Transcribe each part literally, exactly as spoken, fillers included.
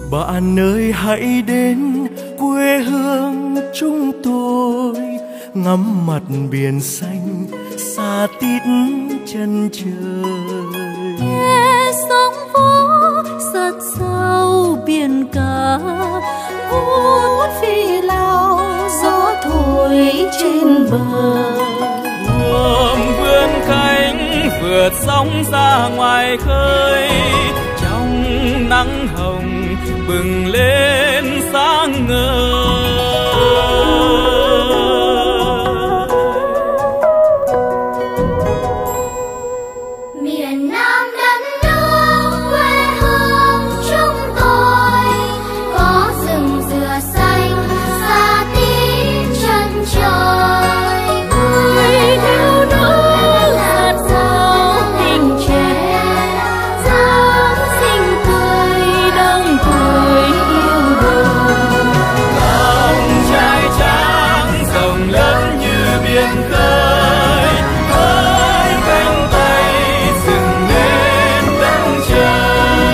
Bạn ơi hãy đến quê hương chúng tôi, ngắm mặt biển xanh xa tít chân trời. Nghe sóng vỗ giật sâu biển cả, vút phi lao gió thổi trên bờ. Buồm vươn cánh vượt sóng ra ngoài khơi, trong nắng hồng bừng lên sáng ngời. Miền Nam đất nước quê hương chúng tôi, có rừng dừa xanh xa tít chân trời. Người thiếu nữ gạt rào tình trẻ, dáng xinh tươi đông tuổi yêu đời. Lòng trai tráng rộng lớn như biển khơi, với cánh tay dựng nên đất trời.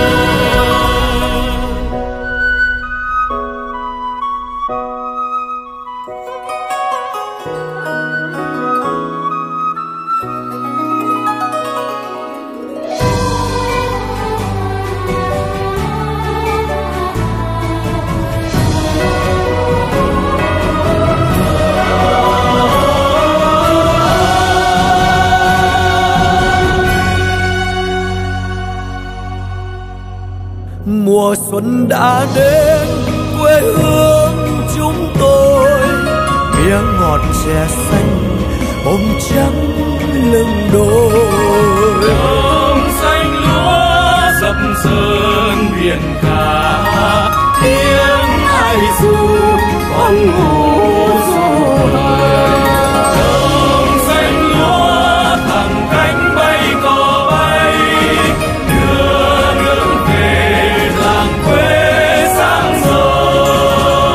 Mùa xuân đã đến quê hương chúng tôi, mía ngọt chè xanh bông trắng lưng đồi. Đồng xanh lúa dập dờn biển cả, tiếng ai ru con ngủ rồi. Đồng xanh lúa thẳng cánh bay cò bay, đưa nước về làng quê sáng rồi.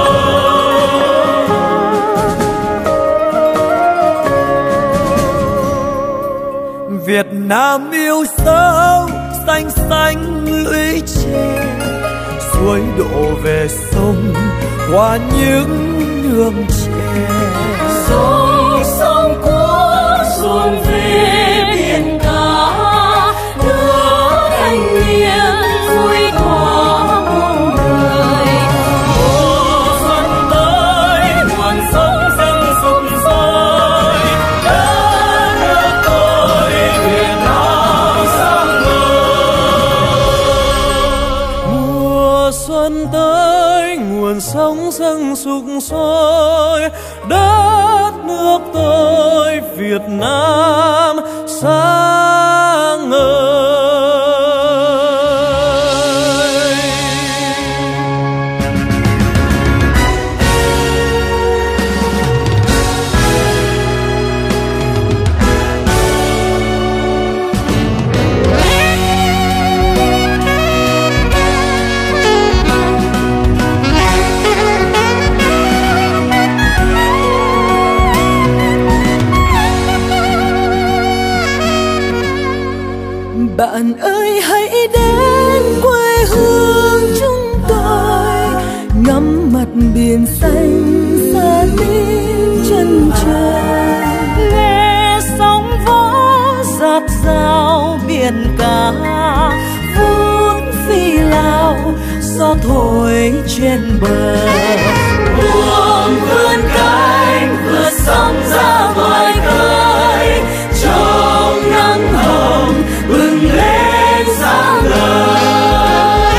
Việt Nam yêu dấu xanh xanh lũy tre, suối đổ về sông qua những nương tre. Sông sông của xuồng về biển cả, đưa thanh niên vui tỏa muôn đời. Mùa xuân tới nguồn sống dâng sục sôi, đất nước tôi Việt Nam sáng ngời. Mùa xuân tới nguồn sống dâng sục sôi, đất nước tôi Việt Nam sáng ngời. Bạn ơi hãy đến quê hương chúng tôi, ngắm mặt biển xanh xa tít chân trời. Nghe sóng vỗ giạt rào biển cả, vút phi lao gió thổi trên bờ. Buồm vươn cánh vượt sóng ra ngoài khơi, trong nắng hồng bừng lên sáng ngời.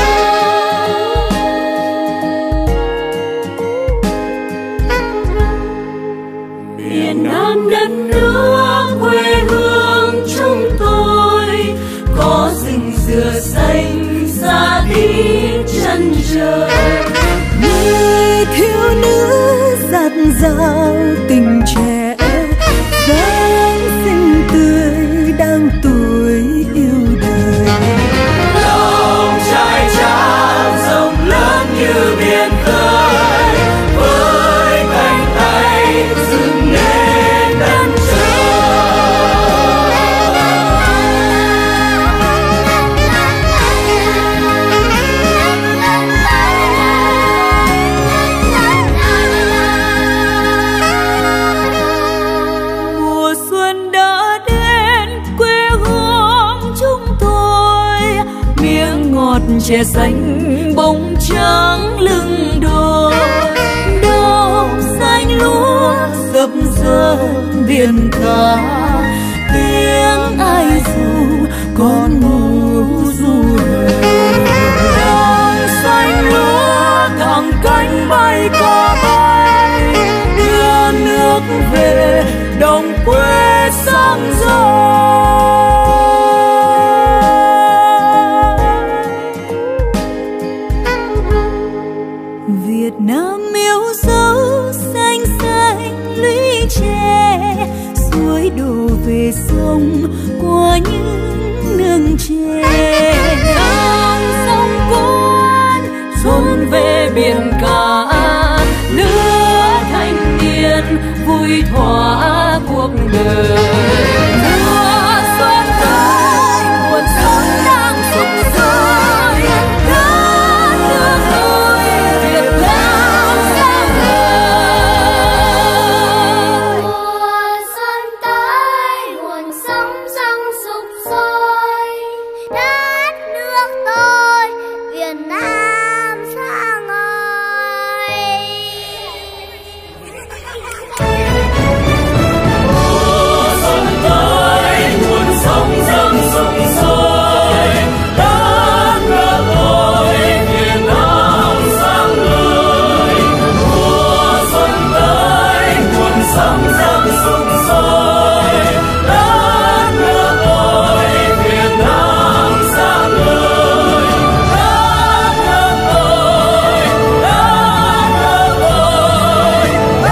Miền Nam đất nước quê hương chúng tôi, có rừng dừa xanh xa tít chân trời. Người thiếu nữ dạt dào tình trẻ, dáng xinh tươi đang tuổi yêu đời. Lòng trai tráng rộng lớn như biển khơi, với cánh tay dựng nên đất trời. chè xanh bông trắng lưng đồi, đậu xanh lúa dập dờn biển cả, tiếng ai ru con ngủ ru đậu xanh lúa thẳng cánh bay ca bay, đưa nước về đồng quê sáng gió. Việt Nam yêu dấu xanh xanh lũy tre, suối đổ về sông qua những nương tre, sông cuốn xuân về biển cả, lứa thanh niên vui thỏa cuộc đời. Mùa xuân tới nguồn sống đang sục sôi, đất nước ơi Việt Nam sáng ngời. Mùa xuân tới nguồn sống dâng sục sôi, đất nước tôi Việt Nam sáng ngời. Mùa xuân tới nguồn sống dâng sục sôi, đất nước tôi Việt Nam sáng ngời. Mùa xuân tới nguồn sống dâng sục sôi, đất nước tôi Việt Nam sáng ngời. Đất nước tôi, đất nước tôi, đất nước tôi Việt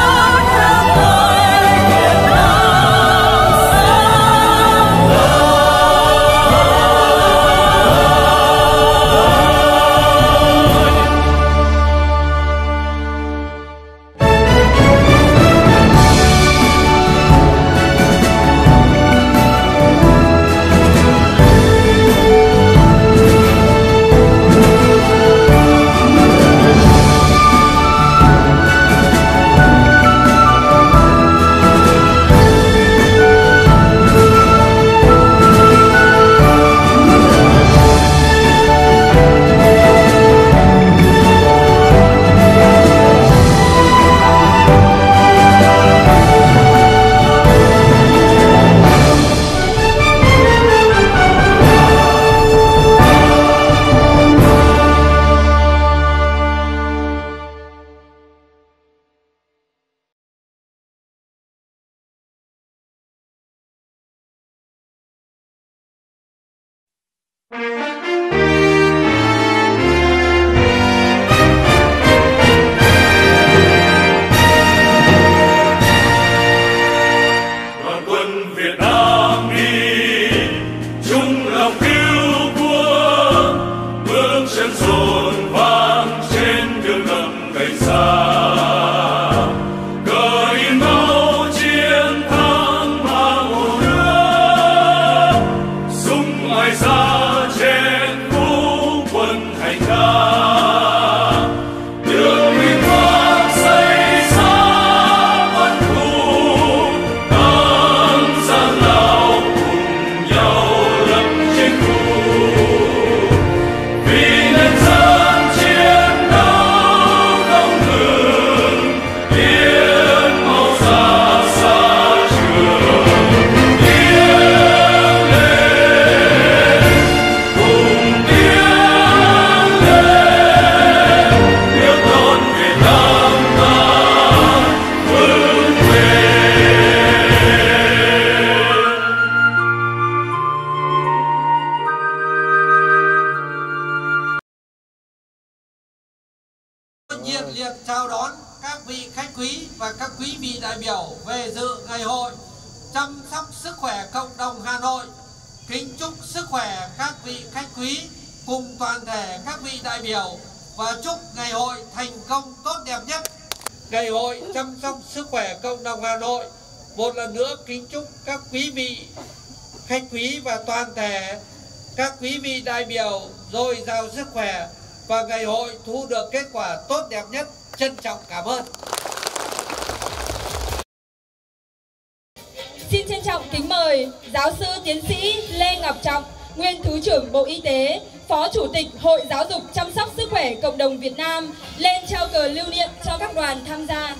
Đoàn quân Việt Nam đi chung lòng cứu quốc, bước chân dồn vang trên đường ngầm cây xa, cờ in máu chiến thắng mang hồn nước, súng ai ra trên vũ quân hành ca. Đường Minh Hoàng xây xa quân thù, tăng gian lao cùng nhau lập chiến khu. Vì nhân dân chiến đấu không ngừng, tiếng máu ra xa trường, tiếng lên cùng tiếng lên, yêu con Việt Nam ta vững bền. Nhiệt liệt chào đón các vị khách quý và các quý vị đại biểu về dự ngày hội chăm sóc sức khỏe cộng đồng Hà Nội. Kính chúc sức khỏe các vị khách quý cùng toàn thể các vị đại biểu và chúc ngày hội thành công tốt đẹp nhất. Ngày hội chăm sóc sức khỏe cộng đồng Hà Nội một lần nữa kính chúc các quý vị khách quý và toàn thể các quý vị đại biểu dồi dào sức khỏe và ngày hội thu được kết quả tốt đẹp nhất. Trân trọng cảm ơn. Xin trân trọng kính mời giáo sư tiến sĩ Lê Ngọc Trọng, nguyên Thứ trưởng Bộ Y tế, Phó Chủ tịch Hội Giáo dục Chăm sóc Sức khỏe Cộng đồng Việt Nam lên trao cờ lưu niệm cho các đoàn tham gia.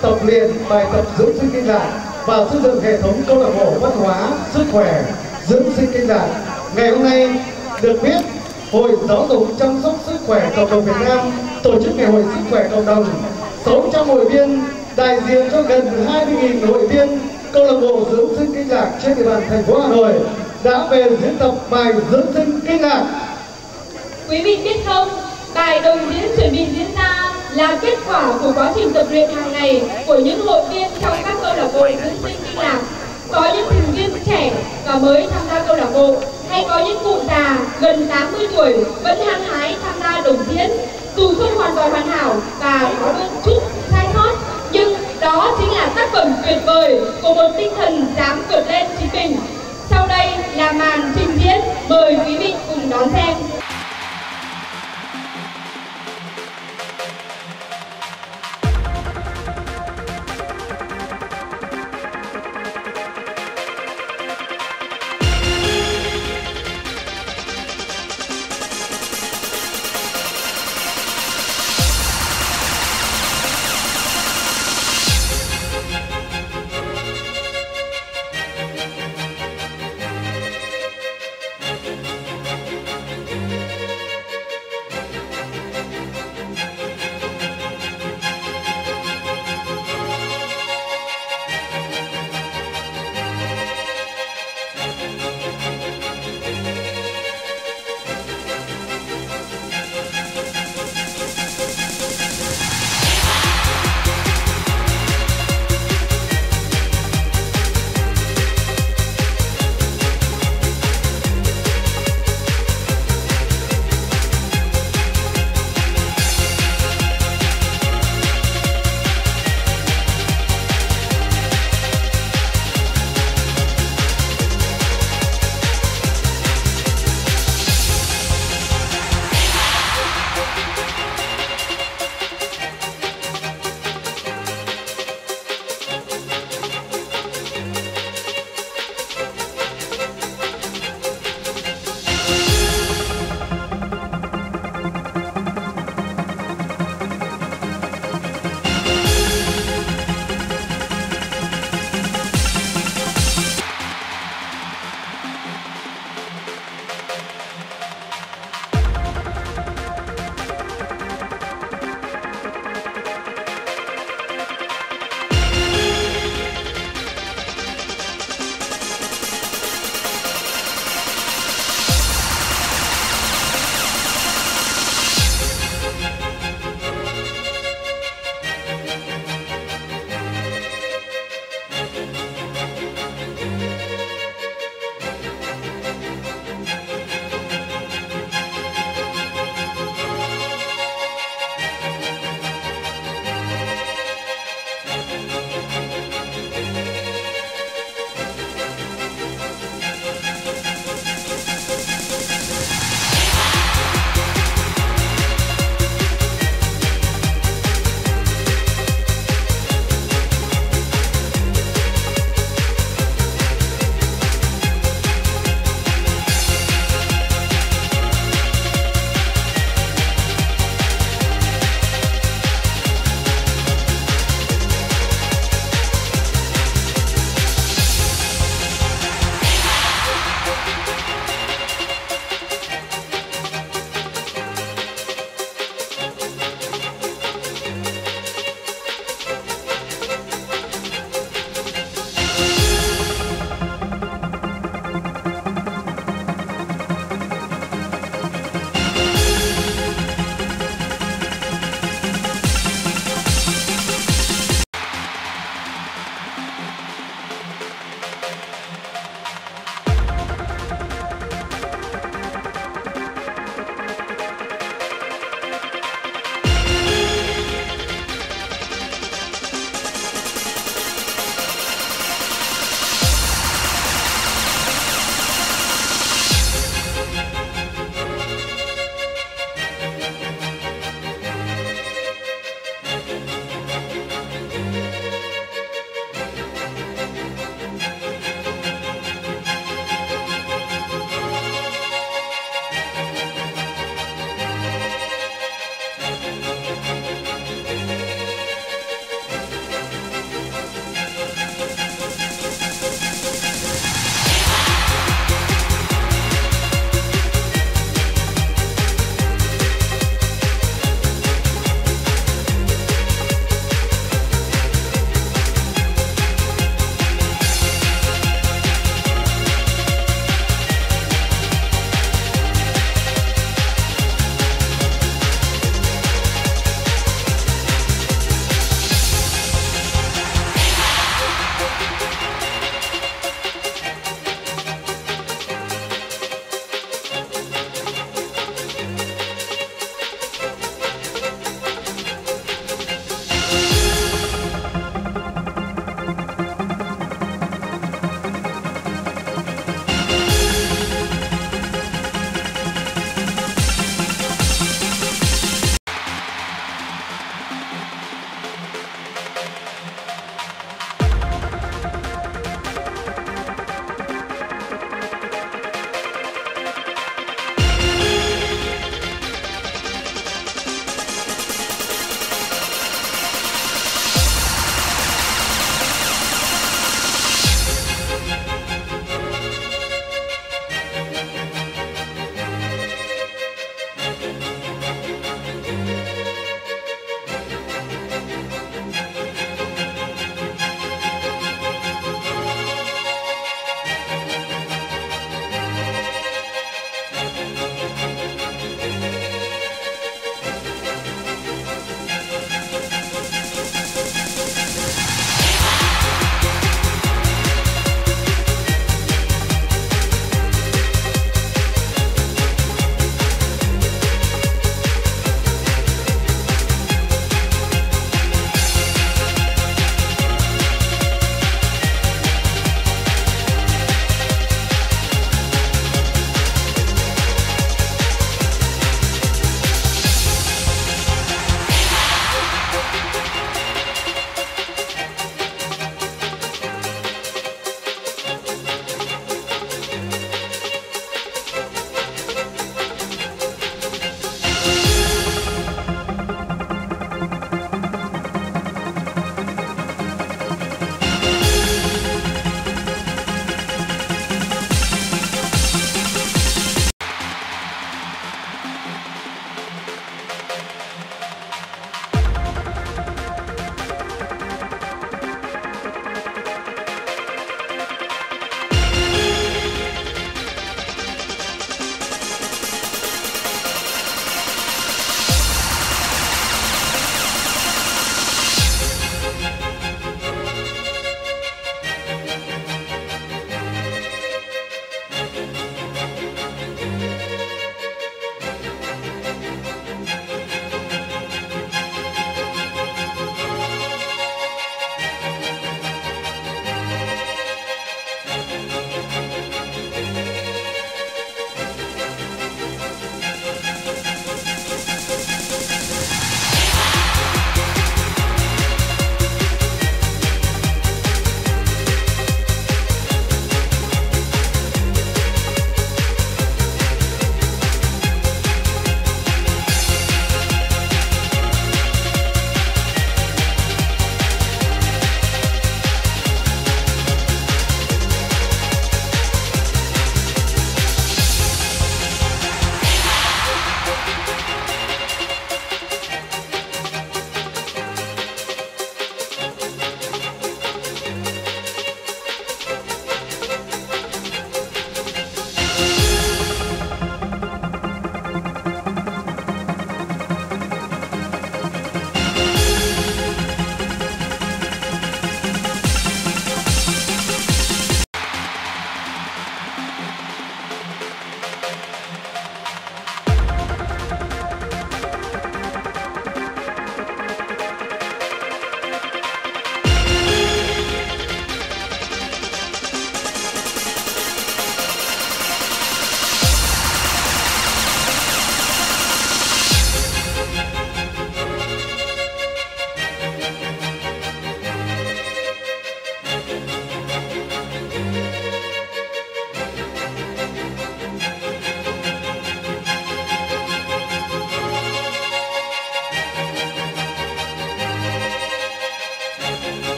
tập luyện bài tập dưỡng sinh kinh lạc và xây dựng hệ thống câu lạc bộ văn hóa sức khỏe dưỡng sinh kinh lạc. Ngày hôm nay được biết Hội Giáo dục chăm sóc sức khỏe cộng đồng Việt Nam tổ chức ngày hội sức khỏe cộng đồng, sáu trăm hội viên đại diện cho gần hai mươi nghìn hội viên câu lạc bộ dưỡng sinh kinh lạc trên địa bàn thành phố Hà Nội đã về diễn tập bài dưỡng sinh kinh lạc. Quý vị biết không, bài đồng diễn chuẩn bị diễn ra là kết quả của quá trình tập luyện hàng ngày của những hội viên trong các câu lạc bộ dưỡng sinh kinh lạc. Có những thành viên trẻ và mới tham gia câu lạc bộ, hay có những cụ già gần tám mươi tuổi vẫn hăng hái tham gia đồng diễn. Dù không hoàn toàn hoàn hảo và có đôi chút sai sót, nhưng đó chính là tác phẩm tuyệt vời của một tinh thần dám vượt lên chính mình. Sau đây là màn trình diễn, mời quý vị cùng đón xem.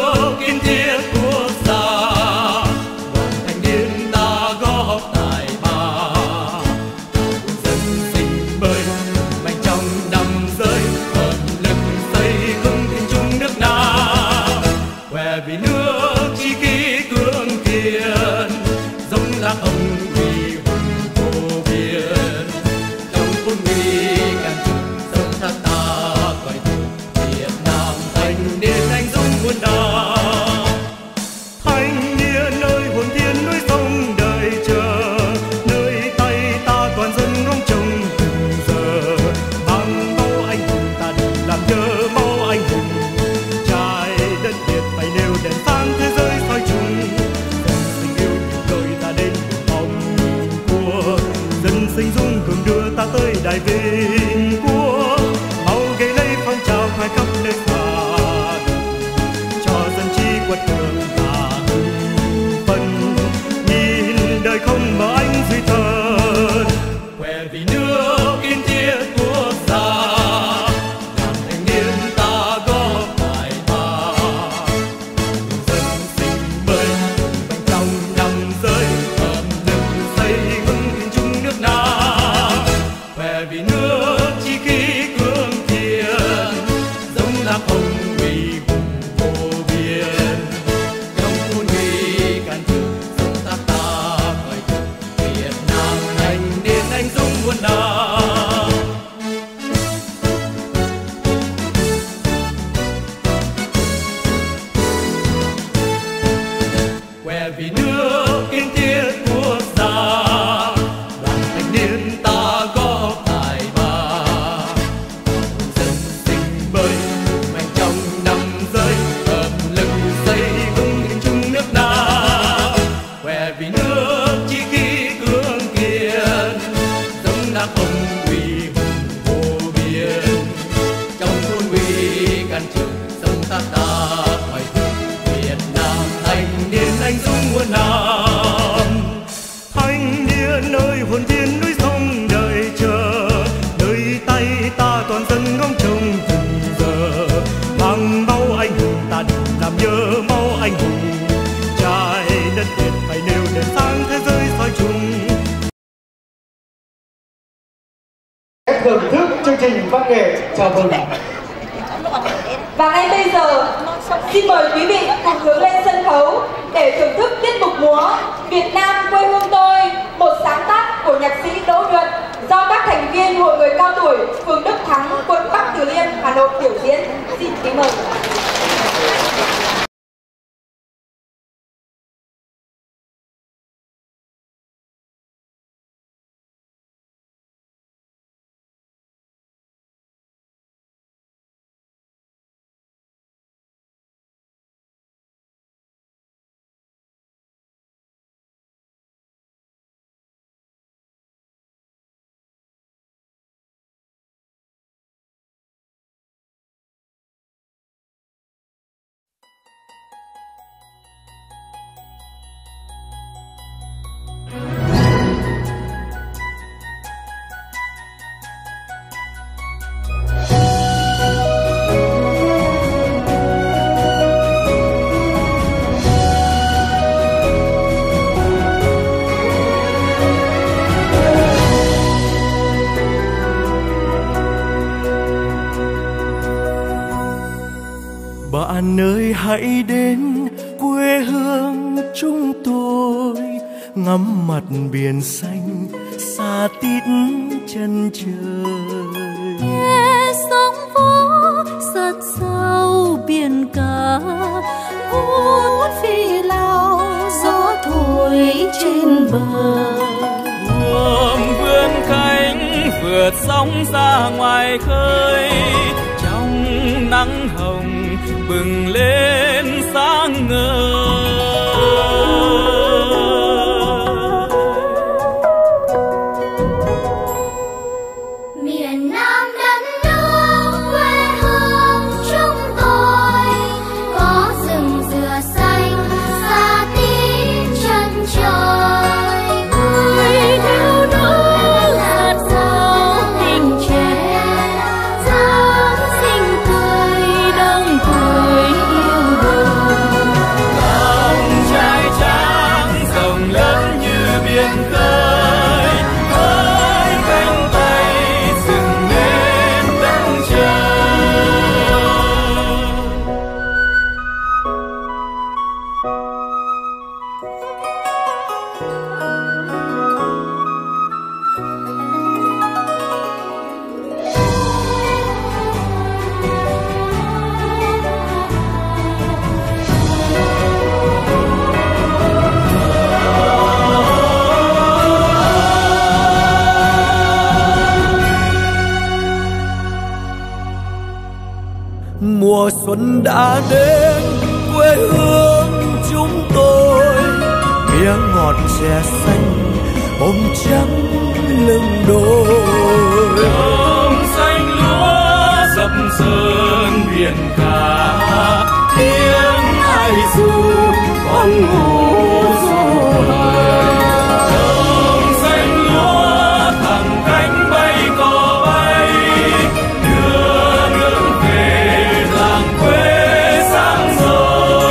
nước kiên thiết quốc gia, đoàn thanh niên ta góp tài ba, dân sinh bơi mạnh trong năm giới, hợp lực xây vững thiên chung nước Nam, khỏe vì nước chi khí cương kiên, giống lá hồng vì hùng vô biên, trong quân nguy can trường sông thác ta coi thường Việt Nam thanh niên anh dũng muôn đời. Thanh niên ơi hồn thiên núi sông đời chờ, nơi tay ta toàn dân ngóng trông từng giờ, bằng máu anh hùng ta đừng làm nhớ máu anh hùng, trái đất Việt phải nêu đèn sáng thế giới soi chung, dân sinh yêu nhiều đời ta đến cùng mong của, dân sinh dung cường đưa ta tới đại vinh quốc, mau gây lấy phong trào khai khắp nơi xa, cho dân trí quật cường và hưng phấn, nhìn đời không mở ánh duy thần, khỏe vì nước kiên thiết quốc gia, đoàn thanh niên ta góp tài ba, dân sinh bơi mạnh trong năm giới, hợp lực xây vững thiên chung nước Nam, khỏe vì nước chi khí cương thiện, giống lá hồng vì hùng vô biên, trong khuôn nguy can trường sông thác ta coi thường Việt Nam thanh niên anh dũng muôn năm. Khỏe vì nước kiên thiết quốc gia, đoàn thanh niên ta góp tài ba, dân sinh bơi mạnh trong năm giới, hợp lực xây vững thiên chung nước Nam, khỏe vì nước chi khí cương kiên, giống lá hồng vì hùng vô biên, trong khuôn nguy can trường sông thác ta coi thường Việt Nam thanh niên anh dũng muôn năm. Thanh niên ơi hồn thiên núi sông đời chờ, nơi tay ta toàn dân ngóng trông từng giờ, bằng máu anh hùng ta đừng làm nhớ máu anh hùng, trái đất Việt phải nêu đèn sáng thế giới soi chung. Các thưởng thức chương trình văn nghệ chào mừng. Và ngay bây giờ, xin mời quý vị cùng hướng lên sân khấu để thưởng thức tiết mục múa Việt Nam quê hương tôi, một sáng tác của nhạc sĩ Đỗ Nhuận do các thành viên Hội Người Cao Tuổi, phường Đức Thắng, quận Bắc Từ Liêm, Hà Nội biểu diễn. Xin kính mời. Bạn ơi hãy đến quê hương chúng tôi, ngắm mặt biển xanh xa tít chân trời. Nghe sóng vỗ rất sâu biển cả, vút phi lao gió thổi trên bờ. Buồm vươn cánh vượt sóng ra ngoài khơi, trong nắng hồng bừng lên sáng ngời. Miền Nam đất nước quê hương chúng tôi, có rừng dừa xanh xa tít chân trời. Người thiếu nữ hạt giống tình trẻ, dáng xinh tươi đông tuổi yêu đời. mùa xuân đã đến, quê hương chúng tôi miếng ngọt chè xanh bông trắng lưng đồi. Đồng xanh lúa dập dờn biển cả, tiếng ai ru con ngủ rồi. Đồng xanh lúa thẳng cánh bay cò bay, đưa nước về làng quê sáng sớm.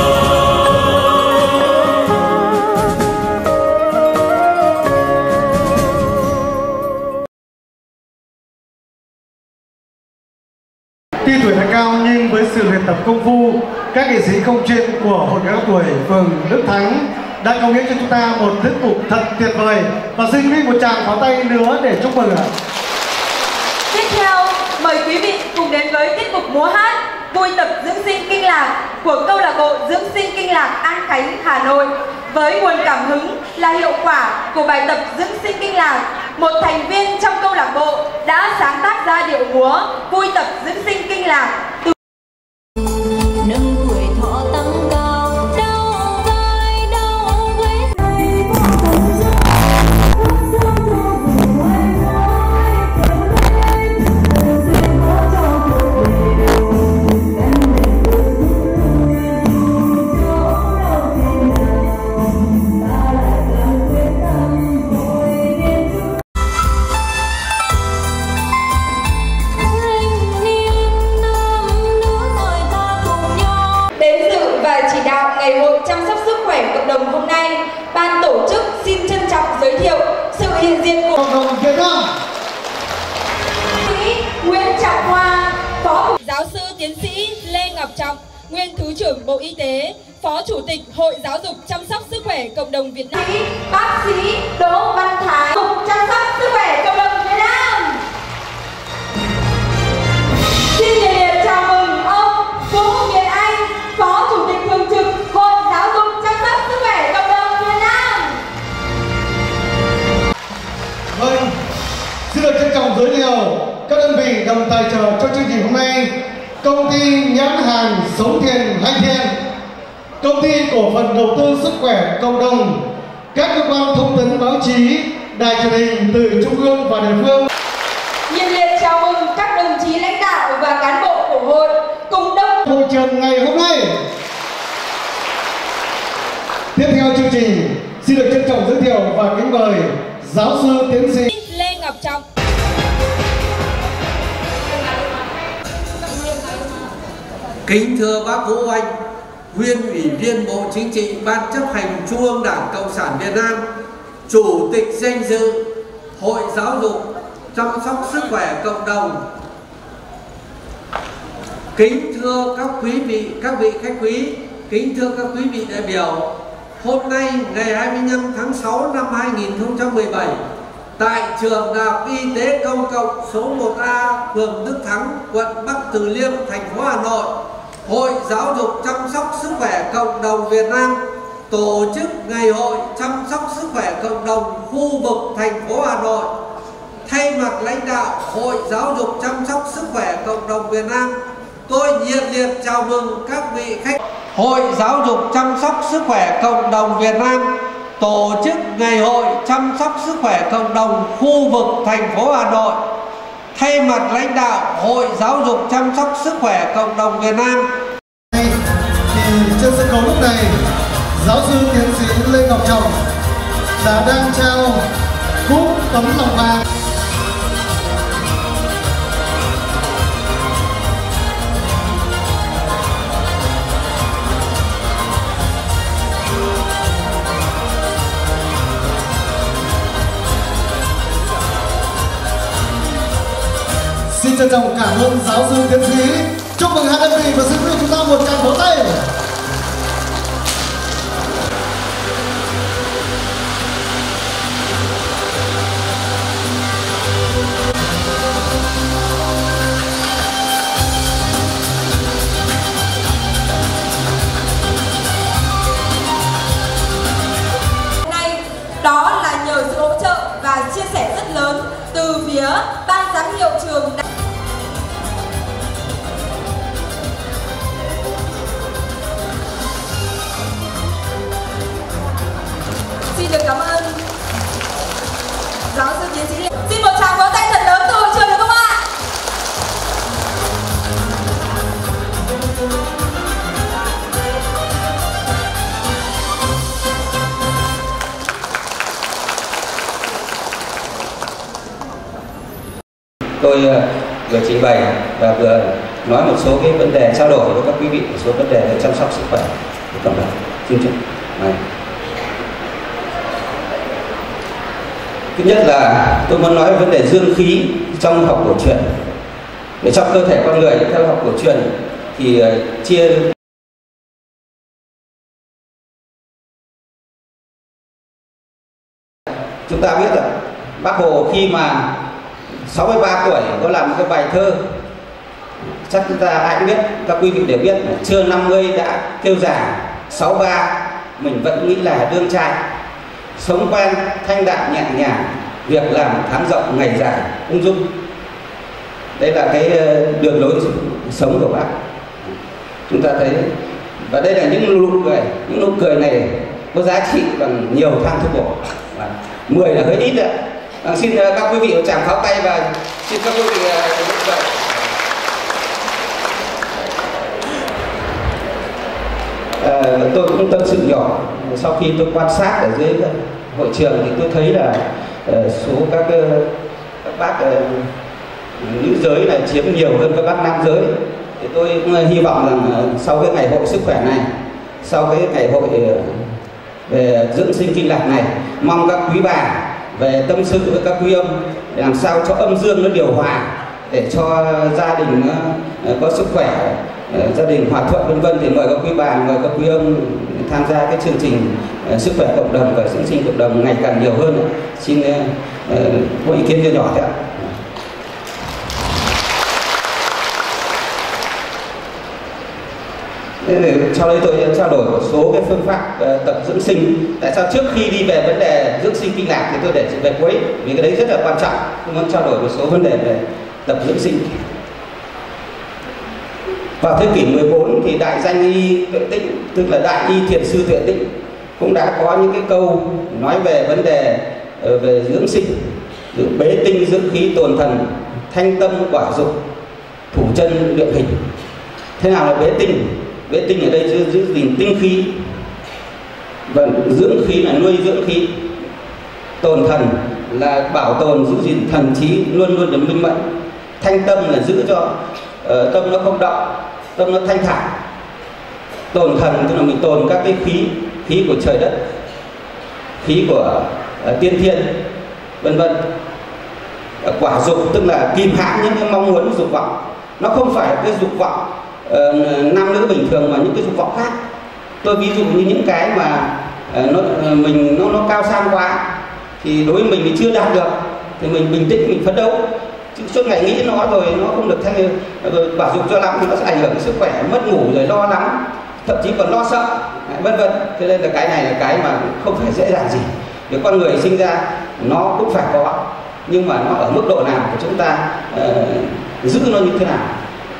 Tuy tuổi đã cao nhưng với sự luyện tập công phu, các nghệ sĩ không chuyên của Hội Người Cao Tuổi phường Đức Thắng đã cống hiến cho chúng ta một tiết mục thật tuyệt vời, và xin quý vị một tràng pháo tay nữa để chúc mừng ạ. Tiếp theo, mời quý vị cùng đến với tiết mục múa hát Vui tập dưỡng sinh kinh lạc của câu lạc bộ dưỡng sinh kinh lạc An Khánh, Hà Nội. Với nguồn cảm hứng là hiệu quả của bài tập dưỡng sinh kinh lạc, một thành viên trong câu lạc bộ đã sáng tác ra điệu múa Vui tập dưỡng sinh kinh lạc. Từ nâng tuổi thọ tăng cao, đau vai đau quấy Ngày hội chăm sóc sức khỏe cộng đồng hôm nay, ban tổ chức xin trân trọng giới thiệu sự hiện diện của cộng đồng Việt Nam. Sĩ Nguyễn Trọng Hoa, Phó Giáo sư Tiến sĩ Lê Ngọc Trọng, Nguyên Thứ trưởng Bộ Y tế, Phó Chủ tịch Hội Giáo dục Chăm sóc Sức khỏe Cộng đồng Việt Nam, Bác sĩ Đỗ Văn Thái, Cục Chăm sóc Sức khỏe Cộng đồng Việt Nam. Xin nhiệt liệt chào mừng ông Vũ Việt Anh, Phó Chủ tịch Thường trực Hội Giáo dục Chăm sóc Sức khỏe Cộng đồng Việt Nam. Vâng, xin được trân trọng giới thiệu các đơn vị đồng tài trợ cho chương trình hôm nay: Công ty nhãn hàng Sống Thiện Hành Thiện, Công ty cổ phần đầu tư sức khỏe cộng đồng, các cơ quan thông tấn báo chí, đài truyền hình từ trung ương và địa phương. Nhiệt liệt chào mừng các đồng chí lãnh đạo và cán bộ của hội cùng đông hội trường ngày hôm nay. Tiếp theo chương trình, xin được trân trọng giới thiệu và kính mời giáo sư tiến sĩ Lê Ngọc Trọng. Kính thưa bác Vũ Anh, Nguyên Ủy viên Bộ Chính trị, Ban chấp hành Trung ương Đảng Cộng sản Việt Nam, Chủ tịch danh dự Hội Giáo dục Chăm sóc Sức khỏe Cộng đồng. Kính thưa các quý vị, các vị khách quý, kính thưa các quý vị đại biểu, hôm nay ngày hai mươi lăm tháng sáu năm hai nghìn không trăm mười bảy, tại trường Đại học Y tế Công cộng số một A, phường Đức Thắng, quận Bắc Từ Liêm, thành phố Hà Nội, Hội Giáo dục Chăm sóc Sức khỏe Cộng đồng Việt Nam tổ chức Ngày hội Chăm sóc Sức khỏe Cộng đồng khu vực thành phố Hà Nội. Thay mặt lãnh đạo Hội Giáo dục Chăm sóc Sức khỏe Cộng đồng Việt Nam, tôi nhiệt liệt chào mừng các vị khách. Hội Giáo dục Chăm sóc Sức khỏe Cộng đồng Việt Nam tổ chức Ngày hội Chăm sóc Sức khỏe Cộng đồng khu vực thành phố Hà Nội. Thay mặt lãnh đạo Hội Giáo dục Chăm sóc Sức khỏe Cộng đồng Việt Nam, thì trên sân khấu lúc này, giáo sư tiến sĩ Lê Ngọc Trọng đã đang trao cúp tấm lòng vàng. Xin trân trọng cảm ơn giáo sư tiến sĩ. Chúc mừng hai đơn vị và xin quý chúng ta một tràng vỗ tay. Nay đó là nhờ sự hỗ trợ và chia sẻ rất lớn từ phía ban giám hiệu trường. được cảm ơn giáo sư tiến sĩ. Xin một tràng vỗ tay thật lớn từ hội trường được không ạ? Tôi vừa trình bày và vừa nói một số cái vấn đề, trao đổi với các quý vị một số vấn đề về chăm sóc sức khỏe của cộng đồng. Xin chúc. Thứ nhất là tôi muốn nói vấn đề dương khí trong học cổ truyền. Để trong cơ thể con người theo học cổ truyền thì chia chúng ta biết là Bác Hồ khi mà sáu mươi ba tuổi có làm một cái bài thơ, chắc chúng ta ai cũng biết, các quý vị đều biết, chưa năm mươi đã kêu già, sáu ba mình vẫn nghĩ là đương trai, sống quen thanh đạm nhẹ nhàng, việc làm tháng rộng ngày dài ung dung. Đây là cái đường lối sống của bác, chúng ta thấy. Và đây là những nụ cười, những nụ cười này có giá trị bằng nhiều thang thuốc bổ. Mười là hơi ít ạ. À, xin các quý vị một tràng pháo tay và xin các quý vị nụ cười. À, tôi cũng tâm sự nhỏ. Sau khi tôi quan sát ở dưới hội trường thì tôi thấy là uh, số các, uh, các bác uh, nữ giới là chiếm nhiều hơn các bác nam giới. Thì tôi cũng hy vọng rằng uh, sau cái ngày hội sức khỏe này, sau cái ngày hội uh, về dưỡng sinh kinh lạc này, mong các quý bà về tâm sự với các quý ông để làm sao cho âm dương nó điều hòa, để cho gia đình uh, có sức khỏe, uh, gia đình hòa thuận vân vân. Thì mời các quý bà, mời các quý ông tham gia cái chương trình uh, sức khỏe cộng đồng và dưỡng sinh cộng đồng ngày càng nhiều hơn. Xin uh, uh, có ý kiến nhỏ nhỏ thế ạ. Sau đây tôi trao đổi một số cái phương pháp uh, tập dưỡng sinh. Tại sao trước khi đi về vấn đề dưỡng sinh kinh lạc thì tôi để về cuối, vì cái đấy rất là quan trọng. Tôi muốn trao đổi một số vấn đề về tập dưỡng sinh. Vào thế kỷ mười bốn thì đại danh y Tuệ Tĩnh, tức là đại y thiền sư Tuệ Tĩnh, cũng đã có những cái câu nói về vấn đề uh, về dưỡng sinh, bế tinh dưỡng khí tồn thần, thanh tâm quả dục, thủ chân luyện hình. Thế nào là bế tinh? Bế tinh ở đây giữ, giữ gìn tinh khí, và dưỡng khí là nuôi dưỡng khí. Tồn thần là bảo tồn giữ gìn thần trí luôn luôn được minh mẫn. Thanh tâm là giữ cho uh, tâm nó không động, tâm nó thanh thản. Tồn thần tức là mình tồn các cái khí, khí của trời đất, khí của uh, tiên thiên vân vân. Uh, quả dục tức là kìm hãm những cái mong muốn dục vọng. Nó không phải cái dục vọng uh, nam nữ bình thường mà những cái dục vọng khác. Tôi ví dụ như những cái mà uh, nó uh, mình nó nó cao sang quá thì đối với mình thì chưa đạt được, thì mình bình tĩnh, mình phấn đấu. Chứ suốt ngày nghĩ nó rồi nó không được thay uh, quả dục cho lắm thì nó sẽ ảnh hưởng đến sức khỏe, mất ngủ rồi lo lắng, thậm chí còn lo sợ vân vân. Cho nên là cái này là cái mà không phải dễ dàng gì. Vì con người sinh ra nó cũng phải có, nhưng mà nó ở mức độ nào của chúng ta uh, giữ nó như thế nào.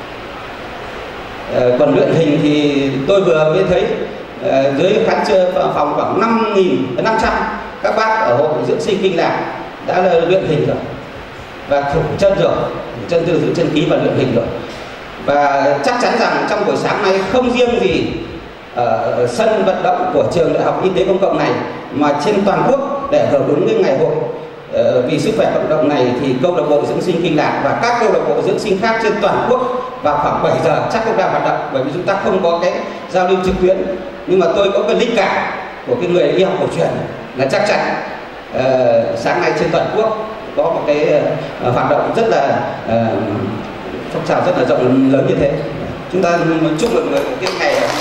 Uh, còn luyện hình thì tôi vừa mới thấy uh, dưới khán chơi phòng khoảng năm nghìn năm trăm các bác ở hội dưỡng sinh kinh lạc đã luyện hình rồi, và thủ chân rồi, chân từ giữ chân khí và luyện hình rồi. Và chắc chắn rằng trong buổi sáng nay không riêng gì ở sân vận động của trường Đại học Y tế Công cộng này, mà trên toàn quốc để hưởng ứng cái ngày hội uh, vì sức khỏe cộng đồng này, thì câu lạc bộ dưỡng sinh kinh lạc và các câu lạc bộ dưỡng sinh khác trên toàn quốc vào khoảng bảy giờ chắc cũng đang hoạt động, bởi vì chúng ta không có cái giao lưu trực tuyến. Nhưng mà tôi có cái linh cảm của cái người y học cổ truyền là chắc chắn uh, sáng nay trên toàn quốc có một cái uh, hoạt động rất là uh, phong trào rất là rộng lớn như thế. Chúng ta chúc mừng cái ngày này.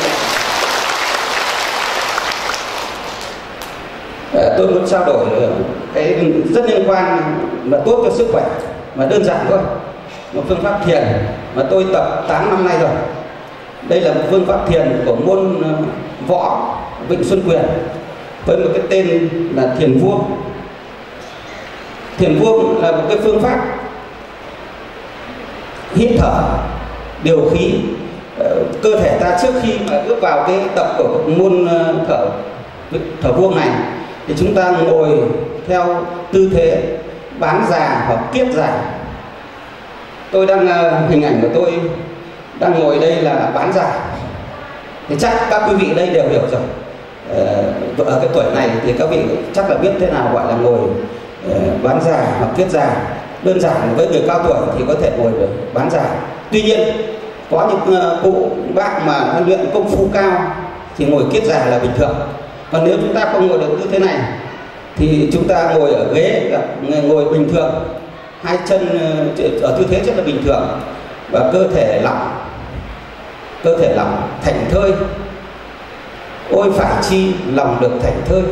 Tôi muốn trao đổi cái rất liên quan mà tốt cho sức khỏe, mà đơn giản thôi, một phương pháp thiền mà tôi tập tám năm nay rồi. Đây là một phương pháp thiền của môn võ Vịnh Xuân Quyền với một cái tên là thiền vuông. Thiền vuông là một cái phương pháp hít thở, điều khí cơ thể ta trước khi mà bước vào cái tập của môn thở thở vuông này. thì chúng ta ngồi theo tư thế bán già hoặc kiết già. Tôi đang hình ảnh của tôi đang ngồi đây là bán già, thì chắc các quý vị đây đều hiểu rồi. Ở cái tuổi này thì các vị chắc là biết thế nào gọi là ngồi bán già hoặc kiết già. Đơn giản với người cao tuổi thì có thể ngồi bán già. Tuy nhiên có những cụ bác mà luyện công phu cao thì ngồi kiết già là bình thường. Còn nếu chúng ta không ngồi được như thế này thì chúng ta ngồi ở ghế, ngồi bình thường, hai chân ở tư thế rất là bình thường và cơ thể lỏng, cơ thể lỏng thảnh thơi. Ôi phải chi lòng được thảnh thơi,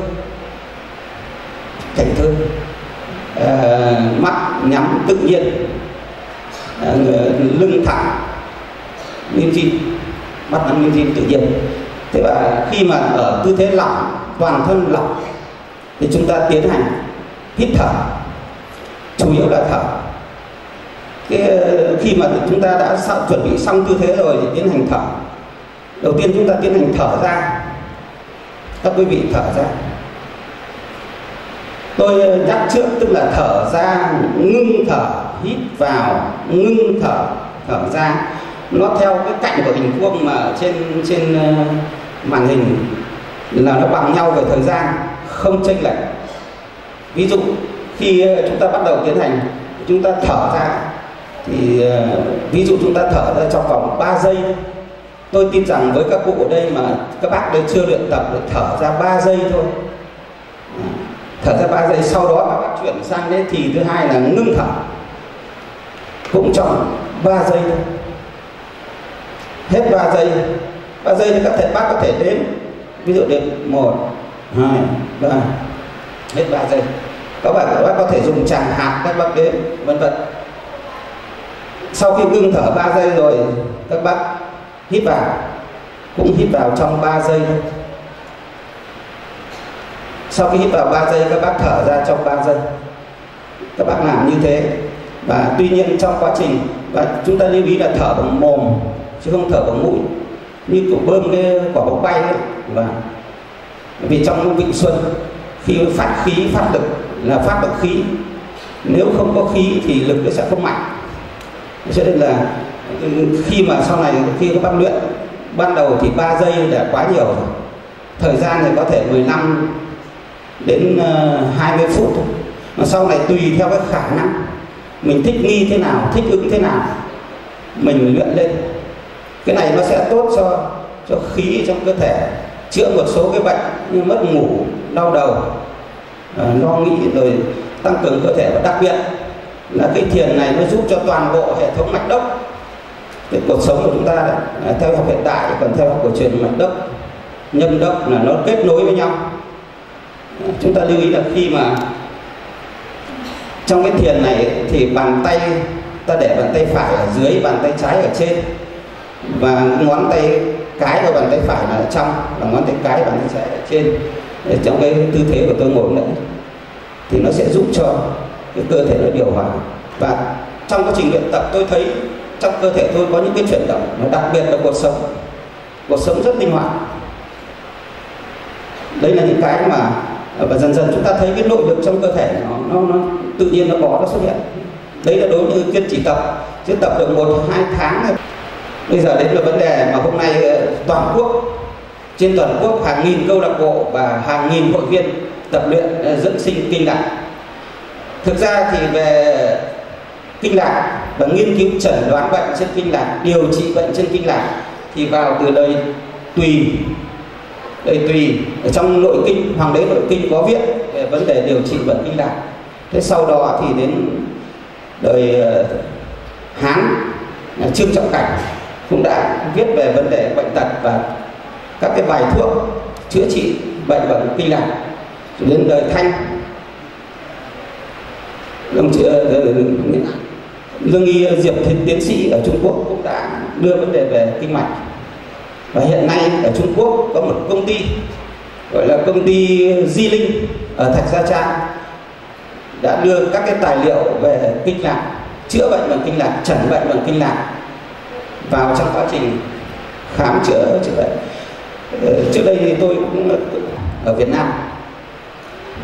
thảnh thơi, à, mắt nhắm tự nhiên, à, lưng thẳng nguyên chim, mắt nhắm nguyên chim tự nhiên. Thế và khi mà ở tư thế lỏng, toàn thân lỏng thì chúng ta tiến hành hít thở, chủ yếu là thở. Cái, khi mà chúng ta đã chuẩn bị xong tư thế rồi thì tiến hành thở. Đầu tiên chúng ta tiến hành thở ra. Các quý vị thở ra. Tôi nhắc trước, tức là thở ra, ngưng thở, hít vào, ngưng thở, thở ra. Nó theo cái cạnh của hình vuông mà trên trên màn hình là nó bằng nhau về thời gian, không chênh lệch. Ví dụ khi chúng ta bắt đầu tiến hành, chúng ta thở ra thì ví dụ chúng ta thở ra trong vòng ba giây. Tôi tin rằng với các cụ ở đây mà các bác đây chưa luyện tập được thở ra ba giây thôi. Thở ra ba giây, sau đó các bác chuyển sang cái thì thứ hai là ngưng thở, cũng trong ba giây thôi. Hết ba giây, ba giây thì các thể bác có thể đếm, ví dụ đếm một, hai, ba, hết ba giây. Các bạn các bác có thể dùng tràng hạt các bác đếm, vân vân. Sau khi ngưng thở ba giây rồi, các bác hít vào, cũng hít vào trong ba giây thôi. Sau khi hít vào ba giây, các bác thở ra trong ba giây. Các bác làm như thế. Và tuy nhiên trong quá trình, và chúng ta lưu ý là thở bằng mồm chứ không thở bằng mũi, như kiểu bơm cái quả bóng bay ấy. Và vì trong Vịnh Xuân khi phát khí, phát lực là phát được khí. Nếu không có khí thì lực nó sẽ không mạnh. Cho nên là khi mà sau này khi các bác luyện ban đầu thì ba giây đã quá nhiều rồi. Thời gian thì có thể mười lăm đến hai mươi phút thôi. Mà sau này tùy theo cái khả năng mình thích nghi thế nào, thích ứng thế nào, mình luyện lên. Cái này nó sẽ tốt cho cho khí trong cơ thể, chữa một số cái bệnh như mất ngủ, đau đầu, lo nghĩ, rồi tăng cường cơ thể. Và đặc biệt là cái thiền này nó giúp cho toàn bộ hệ thống mạch đốc. Cái cuộc sống của chúng ta đấy, theo học hiện đại, còn theo học cổ truyền mạch đốc, nhân đốc là nó kết nối với nhau. Chúng ta lưu ý là khi mà trong cái thiền này thì bàn tay ta để bàn tay phải ở dưới, bàn tay trái ở trên, và ngón tay cái của bàn tay phải là ở trong, và ngón tay cái bàn tay trái ở trên. Để trong cái tư thế của tôi ngồi nữa thì nó sẽ giúp cho cái cơ thể nó điều hòa. Và trong quá trình luyện tập tôi thấy trong cơ thể tôi có những cái chuyển động, nó đặc biệt là cuộc sống, cuộc sống rất linh hoạt. Đây là những cái mà và dần dần chúng ta thấy cái nội lực trong cơ thể nó, nó, nó tự nhiên nó có, nó xuất hiện. Đấy là đối với kiên trì tập, chứ tập được một hai tháng này. Bây giờ đến là vấn đề mà hôm nay toàn quốc, trên toàn quốc hàng nghìn câu lạc bộ và hàng nghìn hội viên tập luyện dưỡng sinh kinh lạc. Thực ra thì về kinh lạc và nghiên cứu chẩn đoán bệnh trên kinh lạc, điều trị bệnh trên kinh lạc thì vào từ đời Tùy. Đời Tùy ở trong nội kinh, Hoàng đế nội kinh có viết về vấn đề điều trị bệnh kinh lạc. Thế sau đó thì đến đời Hán, Trương Trọng Cảnh cũng đã viết về vấn đề bệnh tật và các cái bài thuốc chữa trị bệnh bệnh kinh lạc. Đến đời Thanh, đồng chí lương y Diệp tiến sĩ ở Trung Quốc cũng đã đưa vấn đề về kinh mạch. Và hiện nay ở Trung Quốc có một công ty gọi là công ty Di Linh ở Thạch Gia Trang đã đưa các cái tài liệu về kinh lạc, chữa bệnh bằng kinh lạc, chẩn bệnh bằng kinh lạc vào trong quá trình khám chữa chữa bệnh. Trước đây thì tôi cũng ở Việt Nam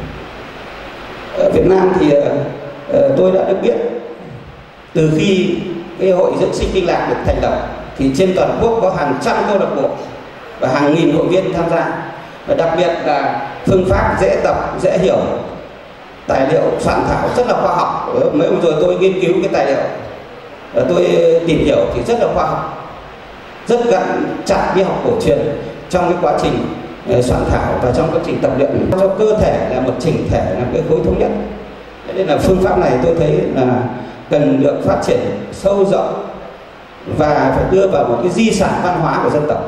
Việt Nam thì uh, tôi đã được biết từ khi cái hội dưỡng sinh kinh lạc được thành lập thì trên toàn quốc có hàng trăm câu lạc bộ và hàng nghìn hội viên tham gia, và đặc biệt là phương pháp dễ tập, dễ hiểu, tài liệu soạn thảo rất là khoa học. Mấy hôm rồi tôi nghiên cứu cái tài liệu, tôi tìm hiểu thì rất là khoa học, rất gắn chặt với học cổ truyền trong cái quá trình soạn thảo và trong quá trình tập luyện, cho cơ thể là một chỉnh thể, là cái khối thống nhất. Nên là phương pháp này tôi thấy là cần được phát triển sâu rộng và phải đưa vào một cái di sản văn hóa của dân tộc.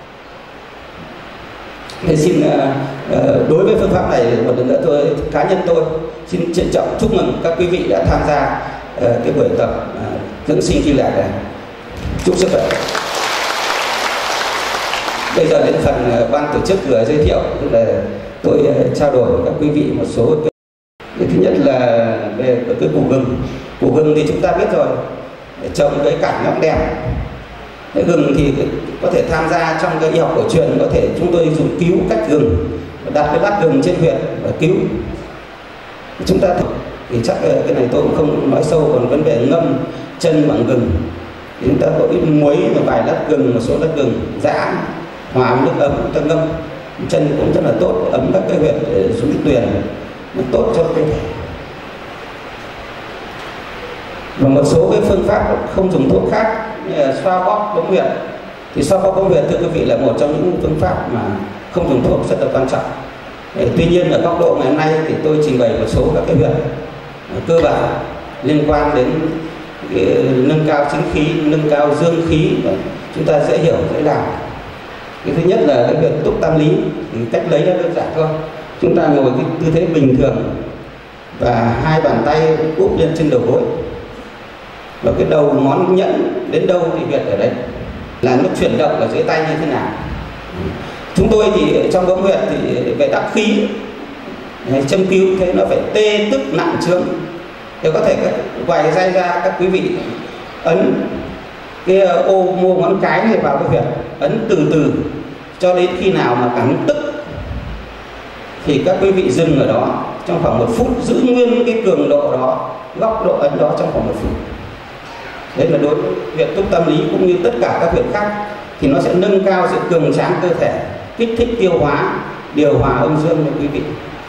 Thế xin uh, đối với phương pháp này một lần nữa tôi cá nhân tôi xin trân trọng chúc mừng các quý vị đã tham gia uh, cái buổi tập uh, dưỡng sinh kinh lạc này. Chúc sức khỏe. Bây giờ đến phần uh, ban tổ chức vừa giới thiệu, tức là tôi uh, trao đổi với các quý vị một số cái... Thứ nhất là về cái củ gừng. Củ gừng thì chúng ta biết rồi, trồng cái cảnh nó đẹp. Cái gừng thì có thể tham gia trong cái y học cổ truyền, có thể chúng tôi dùng cứu cách gừng, đặt cái bát gừng trên huyệt và cứu. Chúng ta thì chắc cái này tôi cũng không nói sâu, còn vấn đề ngâm chân bằng gừng thì chúng ta có ít muối, một vài lát gừng, một số lát gừng giã hòa với nước ấm, chúng ta ngâm chân cũng rất là tốt, ấm các cái huyệt xuống tuyền, nó tốt cho cơ thể. Và một số cái phương pháp không dùng thuốc khác như là xoa bóp bấm huyệt, thì xoa bóp bấm huyệt thưa quý vị là một trong những phương pháp mà không dùng thuốc rất là quan trọng. Tuy nhiên ở góc độ ngày hôm nay thì tôi trình bày một số các cái huyệt cơ bản liên quan đến cái nâng cao chính khí, nâng cao dương khí và chúng ta dễ hiểu, dễ làm. Cái thứ nhất là cái huyệt túc tam lý, thì cách lấy nó đơn giản thôi. Chúng ta ngồi cái tư thế bình thường và hai bàn tay úp lên trên đầu gối, và cái đầu ngón nhẫn đến đâu thì huyệt ở đấy, là nó chuyển động ở dưới tay như thế nào. Chúng tôi thì trong bấm huyệt thì về đắc khí, châm cứu thế nó phải tê tức nặng trướng. Thì có thể vài giây ra các quý vị ấn cái ô mua ngón cái này vào cái huyệt, ấn từ từ cho đến khi nào mà cảm tức thì các quý vị dừng ở đó trong khoảng một phút, giữ nguyên cái cường độ đó, góc độ ấn đó trong khoảng một phút. Đấy là đối với huyệt túc tam lý cũng như tất cả các huyệt khác, thì nó sẽ nâng cao sự cường tráng cơ thể, kích thích tiêu hóa, điều hòa âm dương cho quý vị.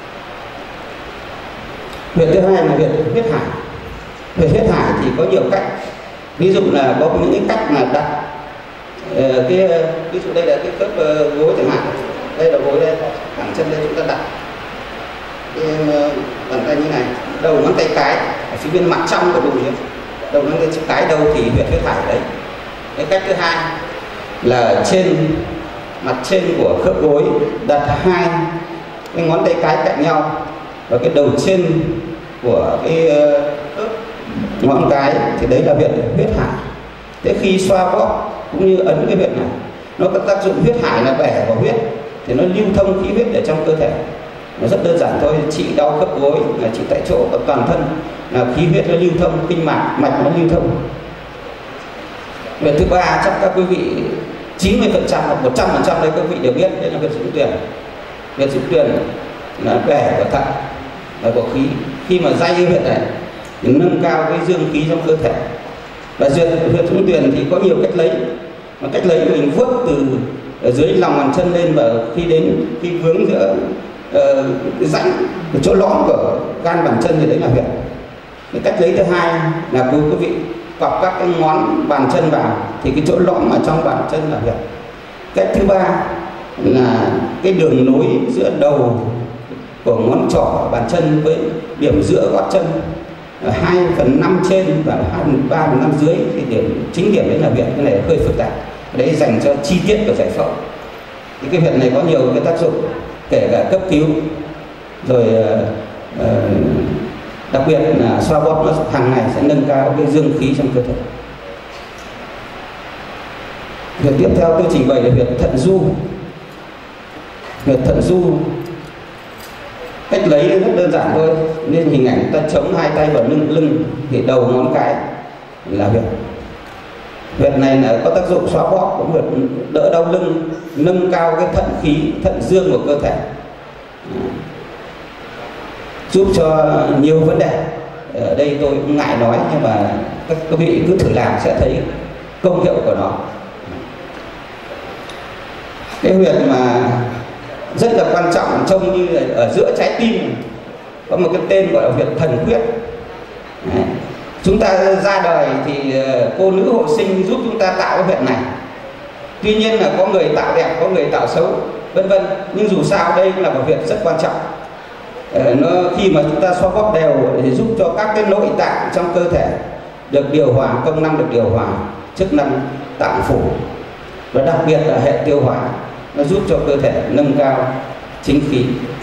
Huyệt thứ hai là huyệt huyết hải. Huyệt huyết hải thì có nhiều cách, ví dụ là có những cái cách là đặt uh, cái ví dụ đây là cái khớp uh, gối chẳng hạn, đây là gối đây, thẳng chân đây, chúng ta đặt cái uh, bàn tay như này, đầu ngón tay cái ở phía bên mặt trong của đùi, đầu ngón tay cái đầu thì huyệt huyết hải đấy. Cái cách thứ hai là trên mặt trên của khớp gối đặt hai cái ngón tay cái cạnh nhau, và cái đầu trên của cái khớp ngón cái thì đấy là huyệt huyết hải. Thế khi xoa bóp cũng như ấn cái huyệt này, nó có tác dụng huyết hải là bẻ vào huyết thì nó lưu thông khí huyết ở trong cơ thể. Nó rất đơn giản thôi, trị đau khớp gối là trị tại chỗ, ở toàn thân là khí huyết nó lưu thông, kinh mạch mạch nó lưu thông. Huyệt thứ ba chắc các quý vị chín mươi phần trăm hoặc một trăm phần trăm đây các quý vị đều biết, đấy là huyệt dưỡng tuyền. Huyệt dưỡng tuyền là bẻ của thận và của khí. Khi mà day huyệt này thì nâng cao cái dương khí trong cơ thể. Và huyệt huyệt dưỡng tuyền thì có nhiều cách lấy. Mà cách lấy mình vuốt từ ở dưới lòng bàn chân lên, và khi đến khi vướng giữa uh, cái rãnh cái chỗ lõm của gan bàn chân thì đấy là huyệt. Cái cách lấy thứ hai là quý vị quặp các cái ngón bàn chân vào thì cái chỗ lõm ở trong bàn chân là huyệt. Cách thứ ba là cái đường nối giữa đầu của ngón trỏ bàn chân với điểm giữa gót chân, hai phần năm trên và hai phần ba phần năm dưới thì điểm chính điểm đấy là huyệt. Cái này hơi phức tạp, đấy dành cho chi tiết của giải phẫu. Thì cái huyệt này có nhiều cái tác dụng, kể cả cấp cứu, rồi uh, đặc biệt là xoa bóp nó hàng ngày sẽ nâng cao cái dương khí trong cơ thể. Huyệt tiếp theo tôi trình bày là huyệt thận du. Huyệt thận du cách lấy rất đơn giản thôi, nên hình ảnh ta chống hai tay vào lưng lưng thì đầu ngón cái là huyệt. Huyệt này là có tác dụng xoa bóp, cũng huyệt đỡ đau lưng, nâng cao cái thận khí, thận dương của cơ thể. giúp cho nhiều vấn đề. Ở đây tôi cũng ngại nói, nhưng mà các quý vị cứ thử làm sẽ thấy công hiệu của nó. Cái huyệt mà rất là quan trọng, trông như ở giữa trái tim, có một cái tên gọi là huyệt thần quyết. Đấy. Chúng ta ra đời thì cô nữ hộ sinh giúp chúng ta tạo cái huyệt này. Tuy nhiên là có người tạo đẹp, có người tạo xấu, vân vân. Nhưng dù sao đây là một huyệt rất quan trọng. Nó khi mà chúng ta xoa bóp đều thì giúp cho các cái nội tạng trong cơ thể được điều hòa, công năng được điều hòa, chức năng tạng phủ, và đặc biệt là hệ tiêu hóa, nó giúp cho cơ thể nâng cao chính khí.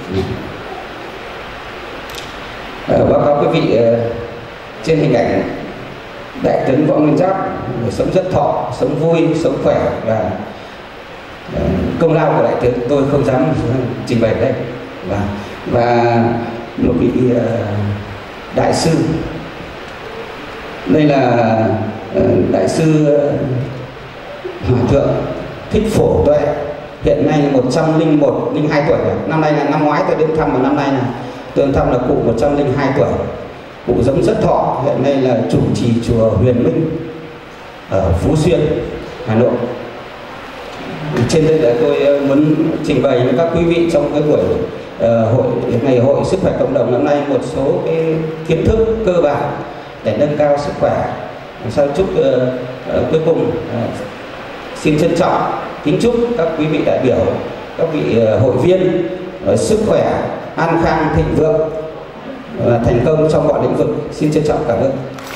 Báo cáo quý vị, trên hình ảnh đại tướng Võ Nguyên Giáp sống rất thọ, sống vui, sống khỏe, và công lao của đại tướng tôi không dám trình bày đây. Và, và một vị đại sư, đây là đại sư Hòa thượng Thích Phổ Tuệ, hiện nay một trăm linh một, linh hai tuổi rồi. Năm nay là năm ngoái tôi đến thăm, và năm nay là tôi đến thăm là cụ một trăm linh hai tuổi. Cụ sống rất thọ, hiện nay là chủ trì chùa Huyền Minh ở Phú Xuyên, Hà Nội. Trên đây là tôi muốn trình bày với các quý vị trong cái buổi uh, hội ngày hội sức khỏe cộng đồng năm nay một số cái kiến thức cơ bản để nâng cao sức khỏe. Sau chúc uh, uh, cuối cùng uh, xin trân trọng kính chúc các quý vị đại biểu, các vị uh, hội viên uh, sức khỏe, an khang, thịnh vượng và thành công trong mọi lĩnh vực. Xin trân trọng cảm ơn.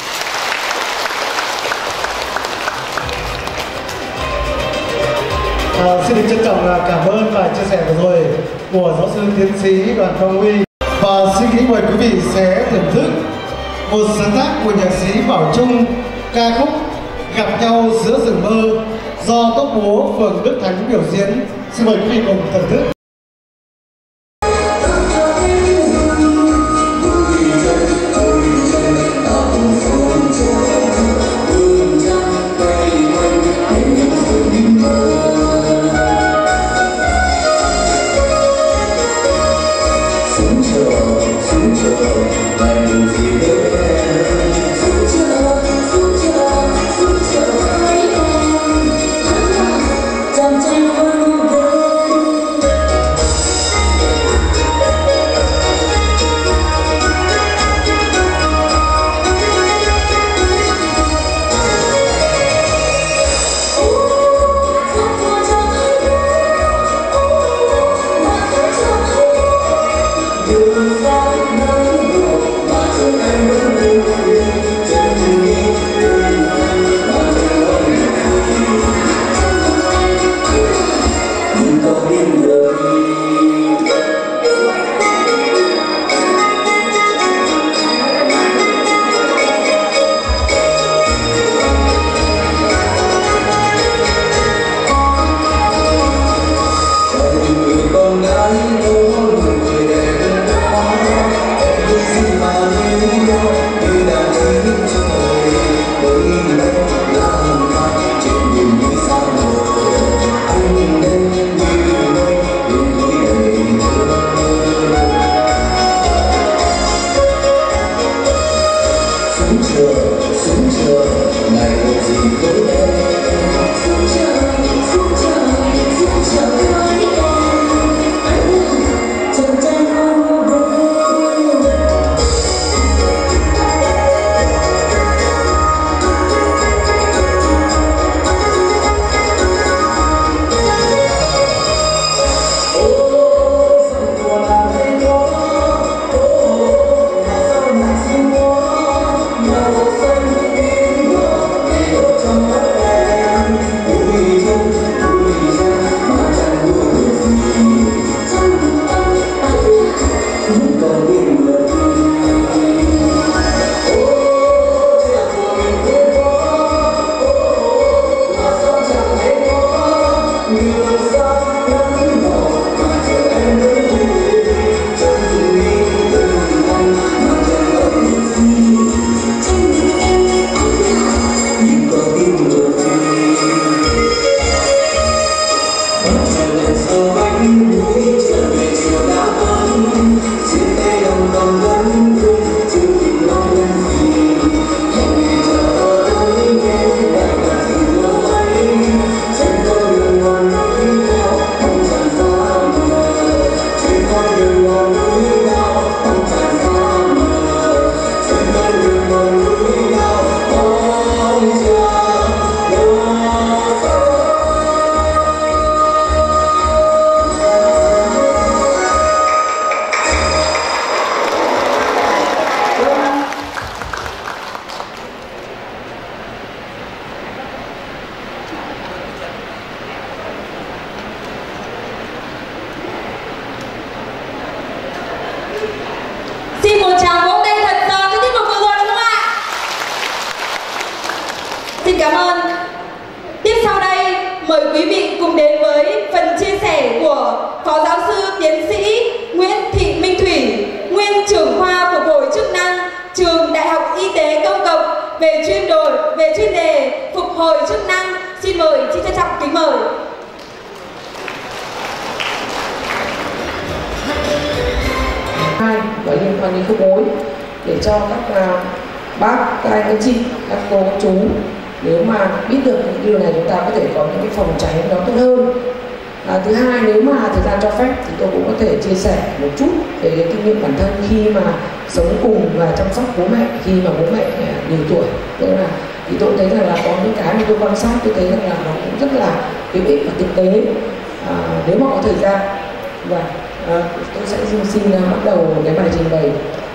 À, xin được trân trọng cảm ơn và chia sẻ vừa rồi của giáo sư tiến sĩ Đoàn Quang Huy. Và xin kính mời quý vị sẽ thưởng thức một sáng tác của nhạc sĩ Bảo Trung, ca khúc Gặp Nhau Giữa Rừng Mơ do tốp múa phường Đức Thắng biểu diễn. Xin mời quý vị cùng thưởng thức. Hãy subscribe cho kênh Ghiền Mì Gõ để không bỏ lỡ những video hấp dẫn. của Phó Giáo sư Tiến sĩ Nguyễn Thị Minh Thủy, nguyên trưởng khoa phục hồi chức năng, Trường Đại học Y tế Công cộng về chuyên đội về chuyên đề phục hồi chức năng. Xin mời, chị trân trọng kính mời. Hai và liên quan đến khớp gối để cho các uh, bác, các anh, các chị, các cô, các chú nếu mà biết được những điều này chúng ta có thể có những cái phòng tránh nó tốt hơn. À, thứ hai, nếu mà thời gian cho phép thì tôi cũng có thể chia sẻ một chút về cái kinh nghiệm bản thân khi mà sống cùng và chăm sóc bố mẹ khi mà bố mẹ nhiều tuổi. Tức là thì tôi thấy rằng là có những cái mà tôi quan sát tôi thấy rằng là nó cũng rất là hữu ích và thực tế à, nếu mà có thời gian. Và à, tôi sẽ xin, xin uh, bắt đầu cái bài trình bày.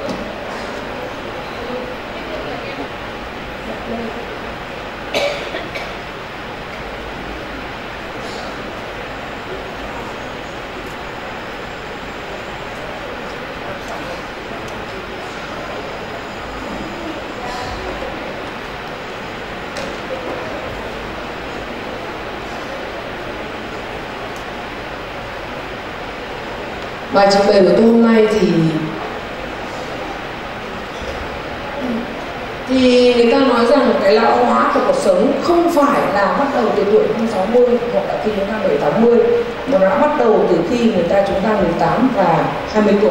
Bài trình bày của tôi hôm nay thì thì người ta nói rằng cái lão hóa của cuộc sống không phải là bắt đầu từ tuổi năm sáu mươi hoặc là khi chúng ta bảy tám mươi, mà nó đã bắt đầu từ khi người ta chúng ta mười tám và hai mươi tuổi.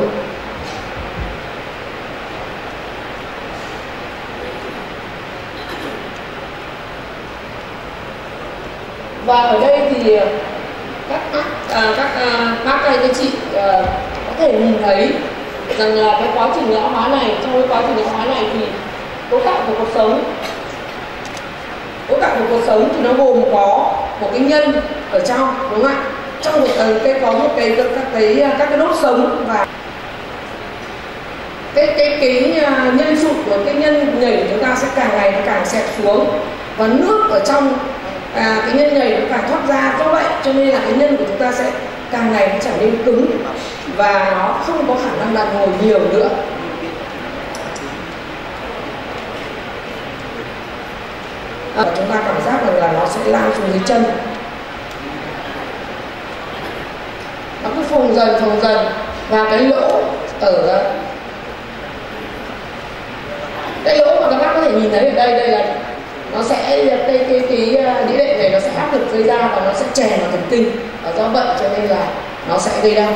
Và ở đây thì các à, các à, bác hay các chị à, có thể nhìn thấy rằng là cái quá trình lão hóa này, trong cái quá trình lão hóa này thì cấu tạo của cuộc sống cấu tạo của cuộc sống thì nó gồm có một cái nhân ở trong, đúng không ạ? Trong một cái có một cái các cái các cái đốt sống và cái cái cái nhân sụt của cái nhân nhảy của chúng ta sẽ càng ngày nó càng xẹp xuống và nước ở trong à, cái nhân nhảy nó càng thoát ra. Do vậy cho nên là cái nhân của chúng ta sẽ càng ngày nó trở nên cứng và nó không có khả năng đàn hồi nhiều nữa. À, chúng ta cảm giác rằng là nó sẽ lan xuống dưới chân, nó cứ phồng dần phồng dần và cái lỗ ở cái lỗ mà các bác có thể nhìn thấy ở đây đây là nó sẽ cái cái cái đĩa đệm này nó sẽ áp lực gây ra và nó sẽ chèn vào thần kinh, và do vậy cho nên là nó sẽ gây đau.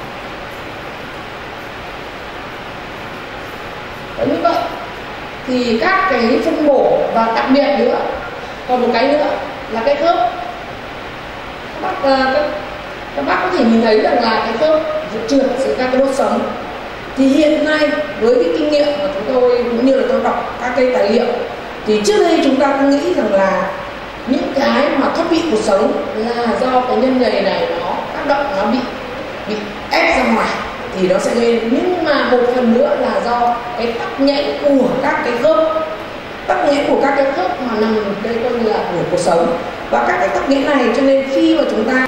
Và như vậy thì các cái phân bổ và đặc biệt nữa còn một cái nữa là cái khớp. Các bác, các, các bác có thể nhìn thấy rằng là cái khớp trượt giữa các cái đốt sống. Thì hiện nay với cái kinh nghiệm mà chúng tôi cũng như là tôi đọc các cái tài liệu thì trước đây chúng ta cứ nghĩ rằng là những cái mà thoát vị cuộc sống là do cái nhân nhầy này nó tác động, nó bị bị ép ra ngoài thì nó sẽ lên, nhưng mà một phần nữa là do cái tắc nghẽn của các cái khớp, tắc nghẽn của các cái khớp mà nằm đây coi như là của cuộc sống. Và các cái tắc nghẽn này cho nên khi mà chúng ta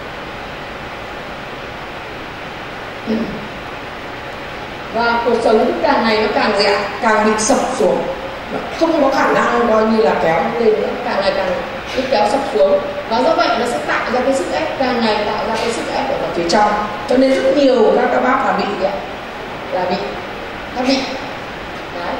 và cuộc sống càng ngày nó càng dẹo, càng bị sập xuống, không có khả năng coi như là kéo lên nữa, càng ngày càng cứ kéo sập xuống, và do vậy nó sẽ tạo ra cái sức ép, càng ngày tạo ra cái sức ép ở phía trong, cho nên rất nhiều các các bác là bị là bị nó bị đấy,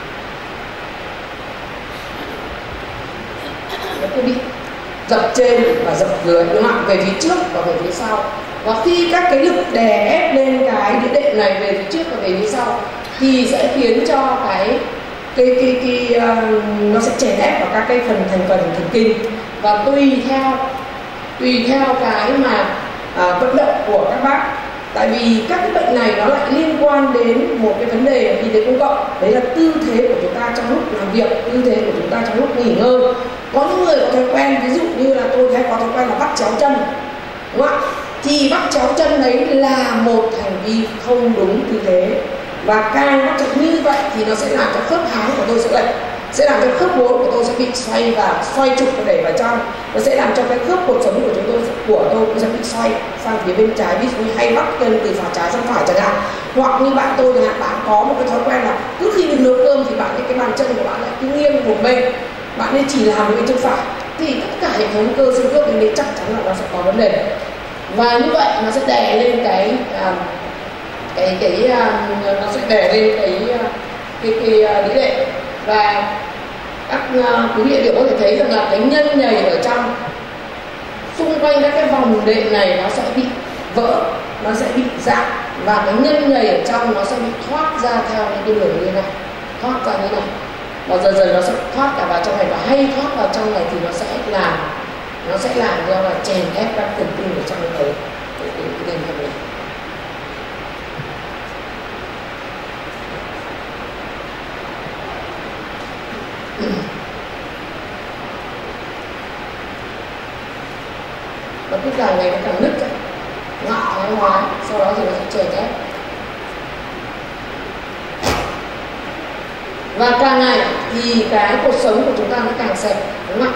nó cứ bị dập trên và dập dưới, đúng không ạ, về phía trước và về phía sau. Và khi các cái lực đè ép lên cái đĩa đệm này về phía trước và về phía sau thì sẽ khiến cho cái cái cái, cái uh, nó sẽ chèn ép vào các cái phần thành phần thần kinh, và tùy theo tùy theo cái mà uh, vận động của các bác, tại vì các cái bệnh này nó lại liên quan đến một cái vấn đề y tế công cộng, đấy là tư thế của chúng ta trong lúc làm việc, tư thế của chúng ta trong lúc nghỉ ngơi. Có những người có thói quen, ví dụ như là tôi hay có thói quen là bắt chéo chân, đúng không ạ? Thì bắt chéo chân đấy là một hành vi không đúng tư thế, và càng bắt chéo như vậy thì nó sẽ làm cho khớp háng của tôi sẽ lệch, sẽ làm cho khớp gối của tôi sẽ bị xoay và xoay trục và đẩy vào trong, nó sẽ làm cho cái khớp cột sống của chúng tôi của tôi cũng sẽ bị xoay sang phía bên trái, ví dụ như hay bắt chân từ phải trái sang phải chẳng hạn. Hoặc như bạn tôi chẳng hạn, bạn có một cái thói quen là cứ khi mình nấu cơm thì bạn ấy, cái bàn chân của bạn lại cứ nghiêng một bên, bạn nên chỉ làm với bên chân phải, thì tất cả hệ thống cơ xương khớp bên đấy chắc chắn là nó sẽ có vấn đề. và như vậy nó sẽ đè lên cái à, cái cái à, nó sẽ đè lên cái cái cái, cái đĩa đệm. Và các uh, quý vị đều có thể thấy rằng là cái nhân nhầy ở trong xung quanh các cái vòng đệm này nó sẽ bị vỡ, nó sẽ bị rạn, và cái nhân nhầy ở trong nó sẽ bị thoát ra theo những cái đường như này, thoát ra như này, và dần dần nó sẽ thoát cả vào trong này, và hay thoát vào trong này thì nó sẽ làm nó sẽ làm cho là chèn ép các thần kinh ở trong cái cái cái cái cái này. Và cứ càng ngày nó càng nứt ra, ngọ thoái hóa, sau đó thì nó sẽ chèn ép. Và càng ngày thì cái cuộc sống của chúng ta nó càng xẹp, đúng không ạ?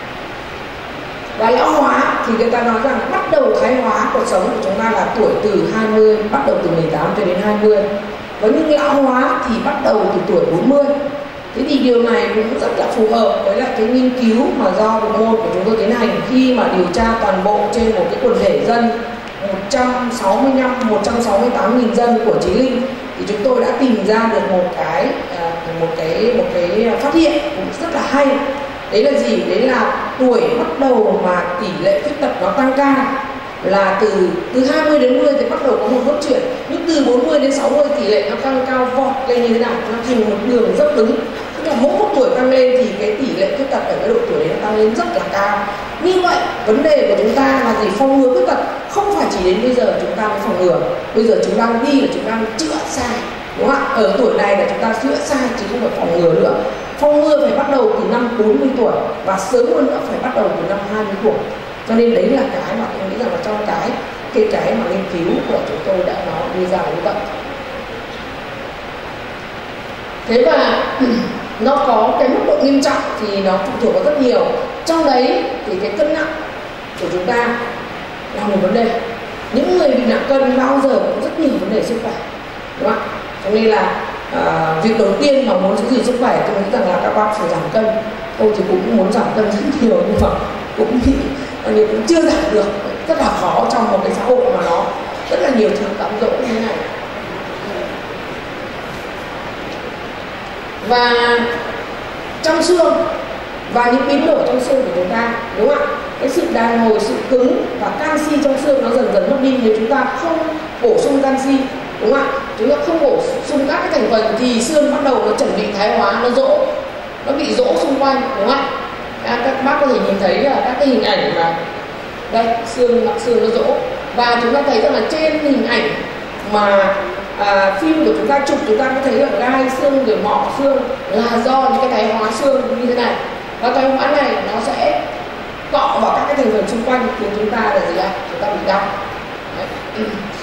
Và lão hóa thì người ta nói rằng bắt đầu thoái hóa cuộc sống của chúng ta là tuổi từ hai mươi, bắt đầu từ mười tám cho đến hai mươi. Và những lão hóa thì bắt đầu từ tuổi bốn mươi. Thế thì điều này cũng rất là phù hợp với lại cái nghiên cứu mà do bộ môn của chúng tôi tiến hành khi mà điều tra toàn bộ trên một cái quần thể dân một trăm sáu mươi lăm, một trăm sáu mươi tám nghìn dân của Chí Linh, thì chúng tôi đã tìm ra được một cái một cái một cái phát hiện cũng rất là hay. Đấy là gì? Đấy là tuổi bắt đầu mà tỷ lệ khuyết tật nó tăng cao là từ từ hai mươi đến bốn mươi thì bắt đầu có một bước chuyển, nhưng từ bốn mươi đến sáu mươi tỷ lệ nó tăng cao vọt lên như thế nào, nó thành một đường dốc đứng. Tức là mỗi một tuổi tăng lên thì cái tỷ lệ khuyết tật ở cái độ tuổi đấy nó tăng lên rất là cao. Như vậy vấn đề của chúng ta là gì? Phòng ngừa khuyết tật không phải chỉ đến bây giờ chúng ta mới phòng ngừa. Bây giờ chúng ta đi là chúng ta chữa sai, đúng không ạ? Ở tuổi này là chúng ta chữa sai chứ không phải phòng ngừa nữa. Phòng ngừa phải bắt đầu từ năm bốn mươi tuổi và sớm hơn nữa phải bắt đầu từ năm hai mươi tuổi. Cho nên đấy là cái mà tôi nghĩ rằng là trong cái cái cái mà nghiên cứu của chúng tôi đã nó đưa ra như vậy. Thế và nó có cái mức độ nghiêm trọng thì nó phụ thuộc vào rất nhiều. Trong đấy thì cái cân nặng của chúng ta là một vấn đề. Những người bị nặng cân bao giờ cũng rất nhiều vấn đề sức khỏe, đúng không ạ? Cho nên là à, việc đầu tiên mà muốn giữ gìn sức khỏe tôi nghĩ rằng là các bác phải giảm cân. Tôi thì cũng muốn giảm cân rất nhiều nhưng mà cũng bị nhưng cũng chưa giảm được, rất là khó trong một cái xã hội mà nó rất là nhiều thứ cám dỗ như thế này. Và trong xương và những biến đổi trong xương của chúng ta, đúng không ạ? Cái sự đàn hồi, sự cứng và canxi trong xương nó dần dần mất đi nếu chúng ta không bổ sung canxi, đúng không ạ? Chúng ta không bổ sung các cái thành phần thì xương bắt đầu nó chuẩn bị thái hóa, nó rỗ, nó bị rỗ xung quanh, đúng không ạ? À, các bác có thể nhìn thấy là các cái hình ảnh mà đây xương mặt xương nó rỗ, và chúng ta thấy rằng là trên hình ảnh mà à, phim của chúng ta chụp, chúng ta có thấy là gai xương rồi mỏ xương là do những cái thái hóa xương như thế này, và thái hóa này nó sẽ cọ vào các cái thành phần xung quanh khiến chúng ta là gì ạ? Chúng ta bị đau. Đấy.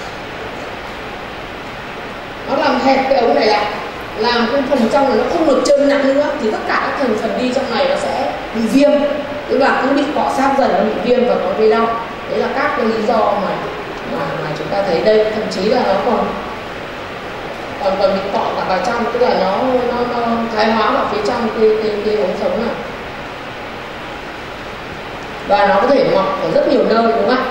Nó làm hẹp cái ống này lại, làm cái phần trong này nó không được trơn nặng nữa thì tất cả các thành phần đi trong này nó sẽ bị viêm, tức là cứ bị cọ sát dần nó bị viêm và nó gây đau. Đấy là các cái lý do mà mà, mà chúng ta thấy đây, thậm chí là nó còn còn còn bị cọ cả vào trong, tức là nó nó, nó thái hóa vào phía trong cái cái, cái ống sống này, và nó có thể mọc ở rất nhiều nơi, đúng không ạ?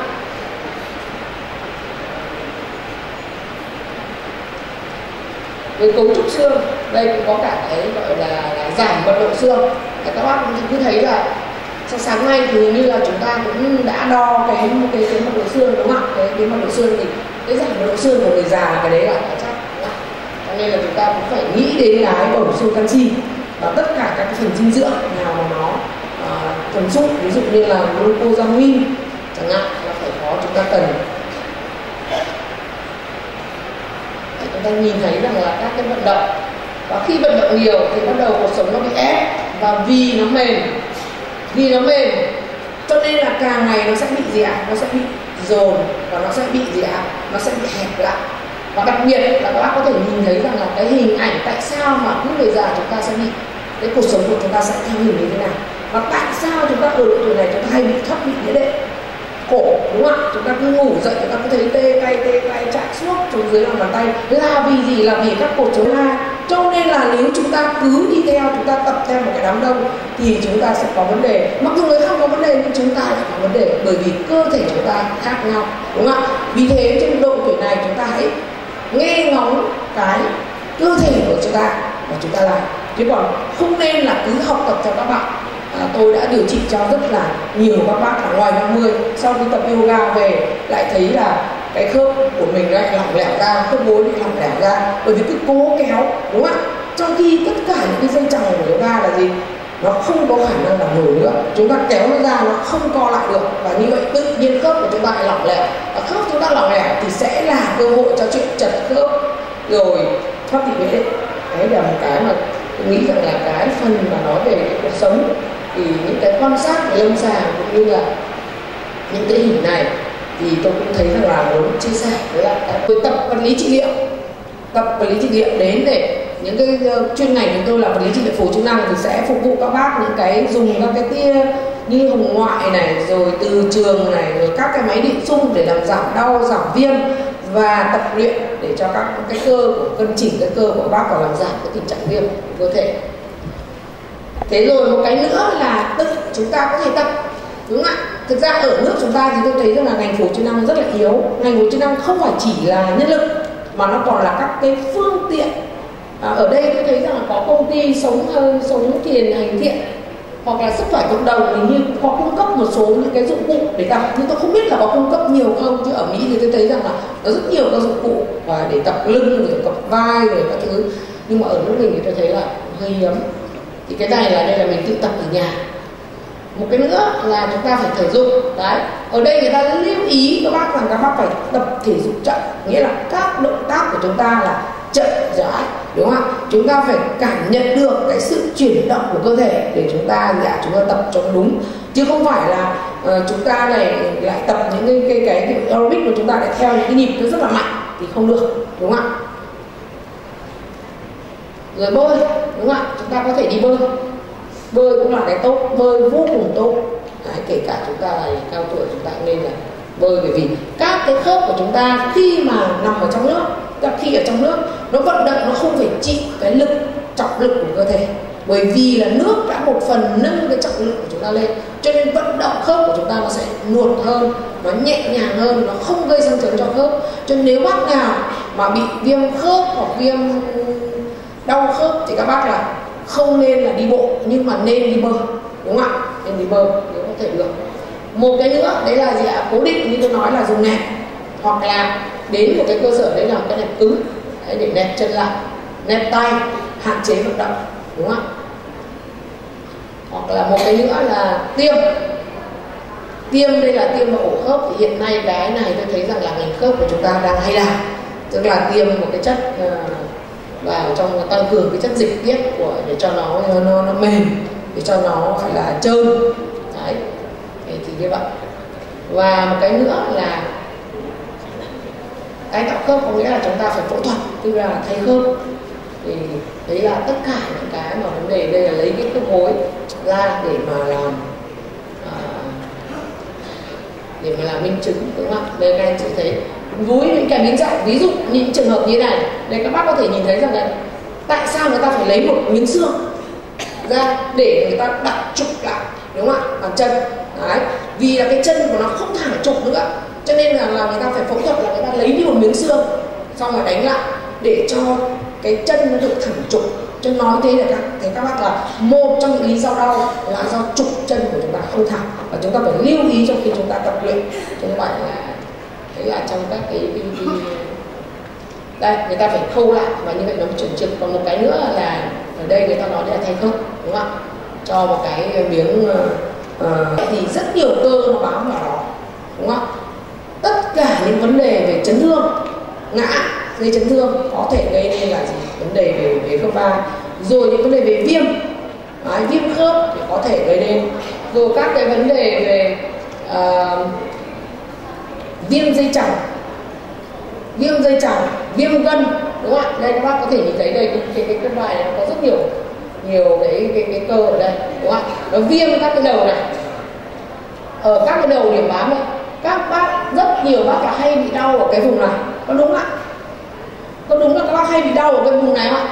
Về cấu trúc xương, đây cũng có cả cái gọi là, là giảm mật độ xương. Thì các bác cũng cứ thấy là sáng sáng nay thì như là chúng ta cũng đã đo cái cái, cái mật độ xương, đúng không ạ? Cái, cái mật độ xương thì cái giảm mật độ xương của người già cái đấy là chắc, đúng không? Cho nên là chúng ta cũng phải nghĩ đến cái bổ sung canxi và tất cả các cái phần dinh dưỡng nào mà nó uh, cần giúp, ví dụ như là glucosamine chẳng hạn là phải có, chúng ta cần. Chúng ta nhìn thấy rằng là các cái vận động, và khi vận động nhiều thì bắt đầu cuộc sống nó bị ép, và vì nó mềm vì nó mềm cho nên là càng ngày nó sẽ bị gì ạ? Nó sẽ bị dồn và nó sẽ bị gì ạ? Nó sẽ bị hẹp lại. Và đặc biệt là các bác có thể nhìn thấy rằng là cái hình ảnh tại sao mà cứ người già chúng ta sẽ bị, cái cuộc sống của chúng ta sẽ theo hình như thế nào, và tại sao chúng ta ở độ tuổi này chúng ta hay bị thoát bị đĩa đệm cổ, đúng không ạ? Chúng ta cứ ngủ dậy chúng ta cứ thấy tê tay tê tay chạy suốt xuống dưới lòng bàn tay, là vì gì? Là vì các cột chống hai Cho nên là nếu chúng ta cứ đi theo, chúng ta tập theo một cái đám đông thì chúng ta sẽ có vấn đề. Mặc dù người khác có vấn đề nhưng chúng ta lại có vấn đề, bởi vì cơ thể chúng ta khác nhau, đúng không ạ? Vì thế trên độ tuổi này chúng ta hãy nghe ngóng cái cơ thể của chúng ta và chúng ta làm, chứ còn không nên là cứ học tập theo các bạn. À, tôi đã điều trị cho rất là nhiều các bác là ngoài năm mươi, sau khi tập yoga về lại thấy là cái khớp của mình lại lỏng lẻo ra, khớp gối bị lỏng lẻo ra, bởi vì cứ cố kéo, đúng không ạ? Trong khi tất cả những cái dây chằng của yoga là gì? Nó không có khả năng làm nổi nữa, chúng ta kéo nó ra nó không co lại được, và như vậy tự nhiên khớp của chúng ta lại lỏng lẻo, và khớp chúng ta lỏng lẻo thì sẽ là cơ hội cho chuyện chật khớp rồi thoát vị bế định. Đấy là một cái mà tôi nghĩ rằng là cái phần mà nói về cái cuộc sống thì những cái quan sát về lâm sàng cũng như là những cái hình này thì tôi cũng thấy rằng là muốn chia sẻ với lại với tập vật lý trị liệu, tập vật lý trị liệu đến để những cái chuyên ngành của tôi là vật lý trị liệu phổi chức năng thì sẽ phục vụ các bác những cái dùng các cái tia như hồng ngoại này, rồi từ trường này, rồi các cái máy điện xung để làm giảm đau, giảm viêm, và tập luyện để cho các cái cơ của cân chỉnh cái cơ của các bác và làm giảm cái tình trạng viêm của cơ thể. Thế rồi một cái nữa là tự chúng ta có thể tập, đúng không ạ? Thực ra ở nước chúng ta thì tôi thấy rằng là ngành phổi chức năng rất là yếu. Ngành phổi chức năng không phải chỉ là nhân lực mà nó còn là các cái phương tiện. À, ở đây tôi thấy rằng là có công ty sống sống thiền hành thiện hoặc là sức khỏe cộng đồng hình như có cung cấp một số những cái dụng cụ để tập, nhưng tôi không biết là có cung cấp nhiều không, chứ ở Mỹ thì tôi thấy rằng là có rất nhiều các dụng cụ và để tập lưng, để tập vai rồi các thứ, nhưng mà ở nước mình thì tôi thấy là hơi hiếm. Thì cái này là đây là mình tự tập ở nhà. Một cái nữa là chúng ta phải thể dục. Đấy, ở đây người ta đã lưu ý các bác rằng các bác phải tập thể dục chậm, nghĩa là các động tác của chúng ta là chậm rãi, đúng không ạ? Chúng ta phải cảm nhận được cái sự chuyển động của cơ thể để chúng ta dạ chúng ta tập cho nó đúng, chứ không phải là uh, chúng ta lại lại tập những cái cái cái aerobic mà chúng ta lại theo những cái nhịp nó rất là mạnh thì không được, đúng không ạ? Rồi bơi, đúng không ạ? Chúng ta có thể đi bơi, bơi cũng là cái tốt, bơi vô cùng tốt. Đấy, kể cả chúng ta là cao tuổi chúng ta nên là bơi, bởi vì các cái khớp của chúng ta khi mà nằm ở trong nước, khi ở trong nước nó vận động nó không phải chịu cái lực trọng lực của cơ thể, bởi vì là nước đã một phần nâng cái trọng lực của chúng ta lên, cho nên vận động khớp của chúng ta nó sẽ nuột hơn, nó nhẹ nhàng hơn, nó không gây sang chấn cho khớp. Cho nên nếu bác nào mà bị viêm khớp hoặc viêm đau khớp thì các bác là không nên là đi bộ, nhưng mà nên đi bơi, đúng không ạ? Nên đi bơi nếu có thể được. Một cái nữa đấy là gì ạ? Cố định như tôi nói là dùng nẹp, hoặc là đến một cái cơ sở đấy là cái nẹp cứng đấy, để nẹp chân lại, nẹp tay, hạn chế vận động, đúng không ạ? Hoặc là một cái nữa là tiêm. Tiêm đây là tiêm vào ổ khớp, thì hiện nay cái này tôi thấy rằng là ngành khớp của chúng ta đang hay làm, tức là tiêm một cái chất uh, vào trong, tăng cường cái chất dịch tiết của để cho nó nó, nó mềm, để cho nó gọi là trơn. Đấy, thì như vậy. Và một cái nữa là tái tạo khớp, có nghĩa là chúng ta phải phẫu thuật, tức là thay khớp. Thì đấy là tất cả những cái mà vấn đề đây là lấy cái khớp gối ra để mà làm à, để mà làm minh chứng, đúng không ạ? Đây các anh chị thấy với những cái biến dạng, ví dụ những trường hợp như thế này, đây các bác có thể nhìn thấy rằng là tại sao người ta phải lấy một miếng xương ra để người ta đặt trục lại, đúng không ạ? Bàn chân. Đấy, vì là cái chân của nó không thẳng trục nữa, cho nên là, là người ta phải phẫu thuật là người ta lấy đi một miếng xương xong rồi đánh lại để cho cái chân nó được thẳng trục. Cho nói thế là các thế các bác là một trong những lý do đau là do trục chân của chúng ta không thẳng, và chúng ta phải lưu ý trong khi chúng ta tập luyện. Cho như vậy là đấy là trong các cái, cái, cái đây người ta phải khâu lại và như vậy nó mới chuẩn trực. Còn một cái nữa là ở đây người ta nói là thay khớp, đúng không ạ? Cho một cái miếng uh, thì rất nhiều cơ nó bám vào đó, đúng không ạ? Tất cả những vấn đề về chấn thương, ngã gây chấn thương có thể gây nên là gì? Vấn đề về về khớp vai, rồi những vấn đề về viêm, đấy, viêm khớp thì có thể gây nên, rồi các cái vấn đề về uh, viêm dây chằng, viêm dây chằng, viêm gân, đúng không ạ? Đây các bác có thể nhìn thấy đây cái cái cái vai này nó có rất nhiều nhiều cái cái, cái cơ ở đây, đúng không ạ? Nó viêm các cái đầu này, ở các cái đầu điểm bám này, các bác rất nhiều bác là hay bị đau ở cái vùng này, có đúng không ạ? Có đúng là các bác hay bị đau ở cái vùng này không ạ?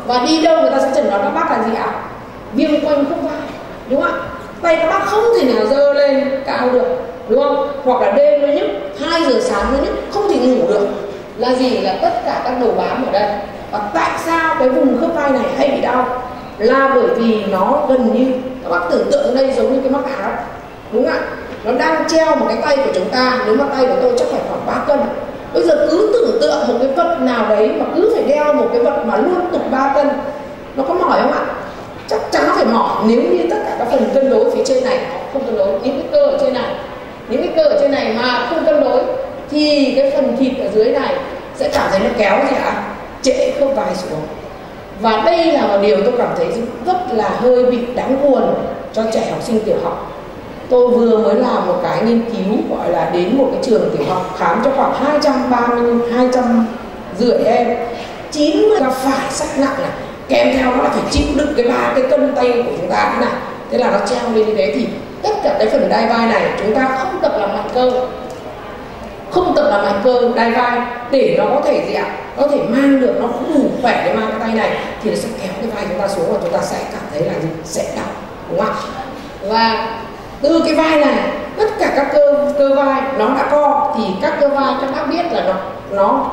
Và đi đâu người ta sẽ chẩn đoán các bác là gì ạ? Viêm quanh khớp vai, đúng không ạ? Tay các bác không thể nào dơ lên cao được, đúng không? Hoặc là đêm nó nhức, hai giờ sáng nó nhức, không thể ngủ được. Là gì? Là tất cả các đầu bám ở đây. Và tại sao cái vùng khớp vai này hay bị đau? Là bởi vì nó gần như, các bác tưởng tượng ở đây giống như cái mắc áo, đúng không ạ? Nó đang treo một cái tay của chúng ta, nếu mà tay của tôi chắc phải khoảng ba cân. Bây giờ cứ tưởng tượng một cái vật nào đấy mà cứ phải đeo một cái vật mà luôn tục ba cân, nó có mỏi không ạ? Chắc chắn nó phải mỏi nếu như tất cả các phần cân đối phía trên này không cân đối. Những cái cơ ở trên này, những cái cơ ở trên này mà không cân đối thì cái phần thịt ở dưới này sẽ cảm thấy nó kéo gì ạ? Trễ khớp vai xuống. Và đây là một điều tôi cảm thấy rất là hơi bị đáng buồn cho trẻ học sinh tiểu học. Tôi vừa mới làm một cái nghiên cứu gọi là đến một cái trường tiểu học khám cho khoảng hai trăm ba mươi, hai trăm rưỡi em, chín mươi là phải sách nặng này, kèm theo nó là phải chịu đựng cái ba cái cân tay của chúng ta thế này. Thế là nó treo lên như thế thì tất cả cái phần đai vai này chúng ta không tập làm mạnh cơ, không tập làm mạnh cơ đai vai để nó có thể gì ạ? Có thể mang được, nó cũng đủ khỏe để mang cái tay này thì nó sẽ kéo cái vai chúng ta xuống và chúng ta sẽ cảm thấy là gì? Sẽ đau, đúng không ạ? Và từ cái vai này tất cả các cơ cơ vai nó đã co thì các cơ vai các bác biết là nó nó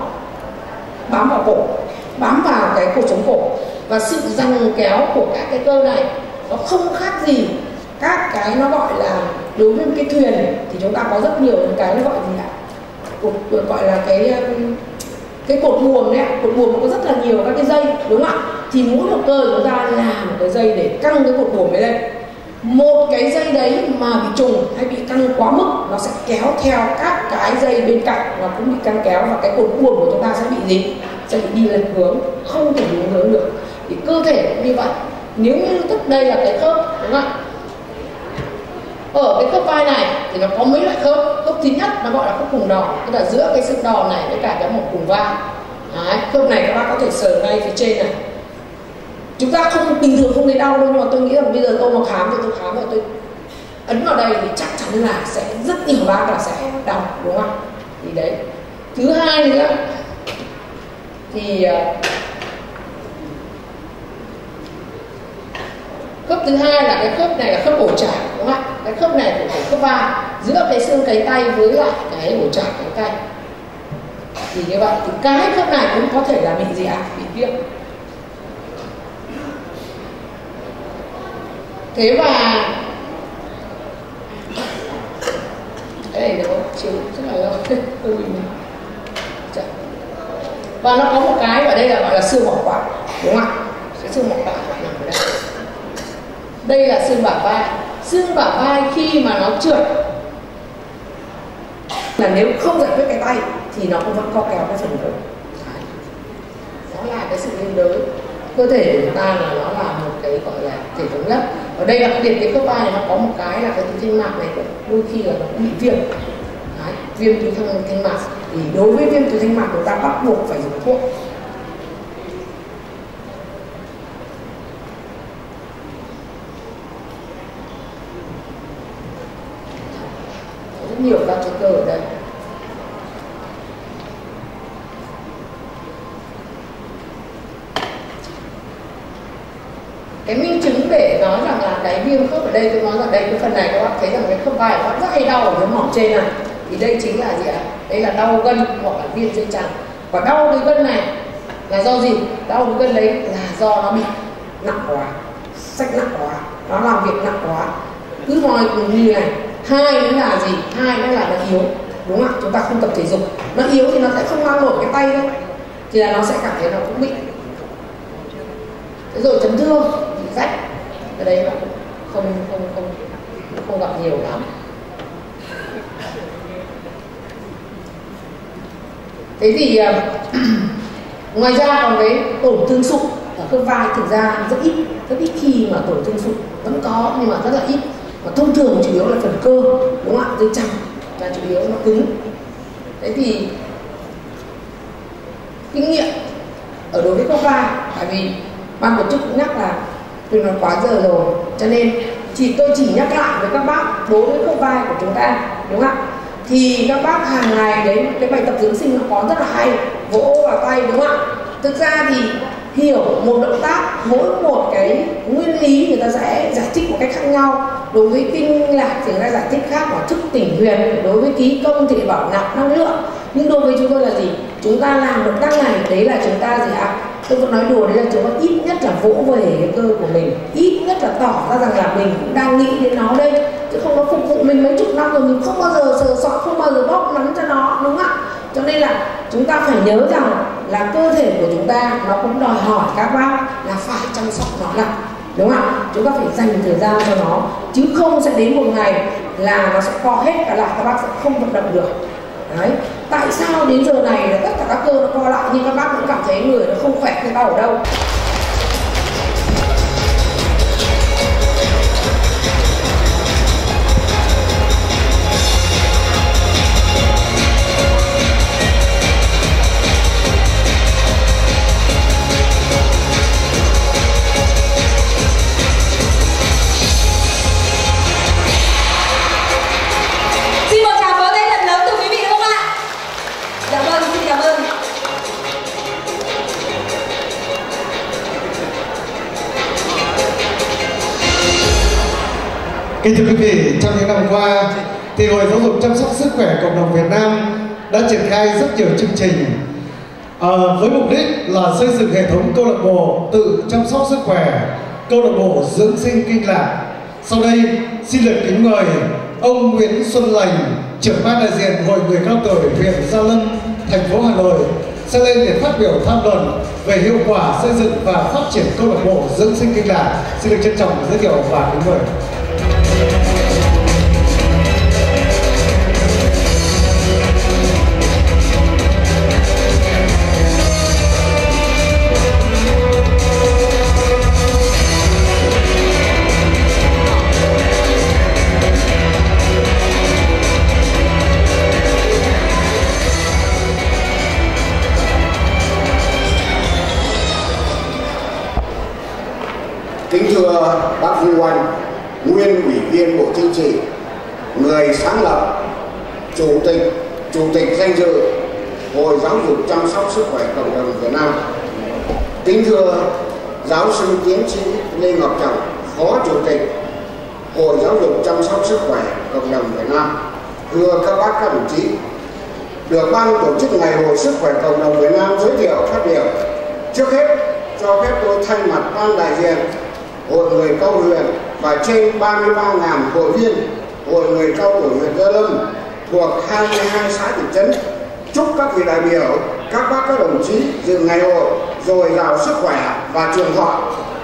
bám vào cổ, bám vào cái cột sống cổ, và sự giằng kéo của các cái cơ này nó không khác gì các cái nó gọi là, đối với cái thuyền thì chúng ta có rất nhiều những cái nó gọi gì ạ? Cột, gọi là cái cái cột buồm đấy, cột buồm nó có rất là nhiều các cái dây, đúng không ạ? Thì mỗi một cơ chúng ta làm một cái dây để căng cái cột buồm ấy lên. Một cái dây đấy mà bị trùng hay bị căng quá mức nó sẽ kéo theo các cái dây bên cạnh, nó cũng bị căng kéo, và cái cột buồm của chúng ta sẽ bị gì? Sẽ bị đi lệch hướng, không thể đúng hướng được. Thì cơ thể cũng như vậy. Nếu như tức đây là cái khớp, đúng không ạ? Ở cái khớp vai này thì nó có mấy loại khớp. Khớp thứ nhất nó gọi là khớp cùng đòn, tức là giữa cái xương đòn này với cả cái một cùng vai. Đấy, khớp này các bác có thể sờ ngay phía trên này. Chúng ta không bình thường không thấy đau đâu, nhưng mà tôi nghĩ rằng bây giờ tôi mà khám thì tôi khám và tôi ấn vào đây thì chắc chắn là sẽ rất nhiều bác là sẽ đau, đúng không? Thì đấy. Thứ hai nữa thì khớp thứ hai là cái khớp này là khớp cổ trải, đúng không ạ? Cái khớp này của khớp vai giữa cái xương cánh tay với lại cái cổ trải cánh tay. Thì như vậy thì cái khớp này cũng có thể là bị gì ạ? Bị viêm. Thế và cái này nó chiều rất là lâu. Và nó có một cái ở đây là gọi là xương bảo quản, đúng không ạ? Cái xương bảo quản nằm ở đây. Đây là xương bả vai. Xương bả vai khi mà nó trượt là nếu không giải quyết cái tay thì nó cũng vẫn co kéo cái phần cơ. Đó là cái sự liên đới. Cơ thể của chúng ta là nó là một cái gọi là thể thống nhất. Ở đây đặc biệt cái khớp vai này nó có một cái là cái túi thanh mạc này đôi khi là nó cũng bị viêm. Đấy, viêm túi thanh, thanh mạc thì đối với viêm túi thanh mạc chúng ta bắt buộc phải dùng thuốc. Có rất nhiều các chất cơ ở đây. Cái minh chứng để nói rằng là cái viêm khớp ở đây, tôi nói rằng đây cái phần này các bác thấy rằng cái khớp vai của bác rất hay đau ở cái mỏm trên này, thì đây chính là gì ạ? Đây là đau gân hoặc là viêm dây chằng. Và đau cái gân này là do gì? Đau cái gân đấy là do nó bị nặng quá, sách nặng quá, nó làm việc nặng quá, cứ nói như này. Hai nữa là gì? Hai nữa là nó yếu, đúng không ạ? Chúng ta không tập thể dục, nó yếu thì nó sẽ không mang nổi cái tay đâu, thì là nó sẽ cảm thấy nó cũng bị. Thế rồi chấn thương thì rách, cái đấy là không không không không gặp nhiều lắm. Thế thì uh, ngoài ra còn cái tổn thương sụn ở khớp vai thực ra rất ít, rất ít khi mà tổn thương sụn vẫn có nhưng mà rất là ít. Và thông thường chủ yếu là phần cơ, đúng không ạ? Dây chằng là chủ yếu nó cứng. Thế thì kinh nghiệm ở đối với khớp vai, tại vì ban tổ chức cũng nhắc là đừng nói quá giờ rồi, cho nên chỉ tôi chỉ nhắc lại với các bác đối với khớp vai của chúng ta, đúng không ạ? Thì các bác hàng ngày đấy cái bài tập dưỡng sinh nó có rất là hay, vỗ vào tay, đúng không ạ? Thực ra thì hiểu một động tác, mỗi một cái nguyên lý người ta sẽ giải thích một cách khác nhau. Đối với kinh lạc thì người ta giải thích khác, bảo thức tỉnh huyền. Đối với ký công thì bảo nạp năng lượng. Nhưng đối với chúng tôi là gì? Chúng ta làm động tác này, đấy là chúng ta gì ạ? Tôi vẫn nói đùa, đấy là chúng ta ít nhất là vỗ về cái cơ của mình, ít nhất là tỏ ra rằng là mình cũng đang nghĩ đến nó đây, chứ không có phục vụ mình mấy chục năm rồi mình không bao giờ sờ soạn, không bao giờ bóp nắn cho nó, đúng không ạ? Cho nên là chúng ta phải nhớ rằng là cơ thể của chúng ta nó cũng đòi hỏi các bác là phải chăm sóc nó lại, đúng không ạ? Chúng ta phải dành thời gian cho nó, chứ không sẽ đến một ngày là nó sẽ co hết cả lại, các bác sẽ không vận động được. Đấy. Tại sao đến giờ này là tất cả các cơ nó co lại nhưng các bác vẫn cảm thấy người nó không khỏe cái đau ở đâu? Kính thưa quý vị, trong những năm qua thì Hội Giáo dục Chăm sóc Sức khỏe Cộng đồng Việt Nam đã triển khai rất nhiều chương trình à, với mục đích là xây dựng hệ thống câu lạc bộ tự chăm sóc sức khỏe, câu lạc bộ dưỡng sinh Kinh Lạc. Sau đây xin được kính mời ông Nguyễn Xuân Lành, trưởng ban đại diện Hội Người Cao Tuổi huyện Gia Lâm, thành phố Hà Nội sẽ lên để phát biểu tham luận về hiệu quả xây dựng và phát triển câu lạc bộ dưỡng sinh Kinh Lạc. Xin được trân trọng giới thiệu và kính mời. Kính thưa bác Vu Anh, nguyên ủy viên Bộ Chính trị, người sáng lập, chủ tịch, chủ tịch danh dự Hội Giáo dục Chăm sóc Sức khỏe Cộng đồng Việt Nam. Kính thưa giáo sư tiến sĩ Lê Ngọc Trọng, phó chủ tịch Hội Giáo dục Chăm sóc Sức khỏe Cộng đồng Việt Nam. Thưa các bác, các đồng chí, được ban tổ chức Ngày hội Sức khỏe Cộng đồng Việt Nam giới thiệu phát biểu. Trước hết, cho phép tôi thay mặt ban đại diện Hội Người Cao Huyện và trên ba mươi ba nghìn hội viên Hội Người Cao Tuổi huyện Gia Lâm thuộc hai mươi hai xã thị trấn chúc các vị đại biểu, các bác, các đồng chí dự ngày hội dồi dào sức khỏe và trường thọ.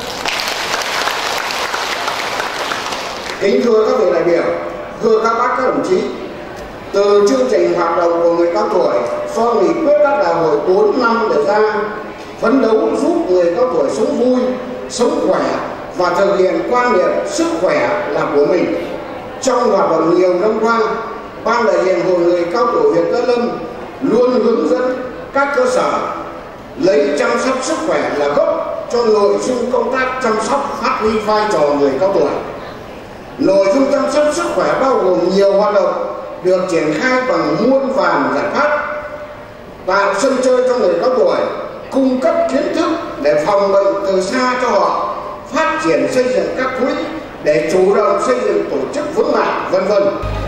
Kính thưa các vị đại biểu, thưa các bác, các đồng chí, từ chương trình hoạt động của người cao tuổi do nghị quyết các đại hội bốn năm đề ra, phấn đấu giúp người cao tuổi sống vui, sống khỏe và thực hiện quan niệm sức khỏe là của mình. Trong hoạt động nhiều năm qua, ban đại diện Hội Người Cao Tuổi huyện Gia Lâm luôn hướng dẫn các cơ sở lấy chăm sóc sức khỏe là gốc cho nội dung công tác chăm sóc phát huy vai trò người cao tuổi. Nội dung chăm sóc sức khỏe bao gồm nhiều hoạt động được triển khai bằng muôn vàn giải pháp, tạo sân chơi cho người cao tuổi, cung cấp kiến thức để phòng bệnh từ xa cho họ, phát triển xây dựng các quỹ để chủ động xây dựng tổ chức vững mạnh, vân vân.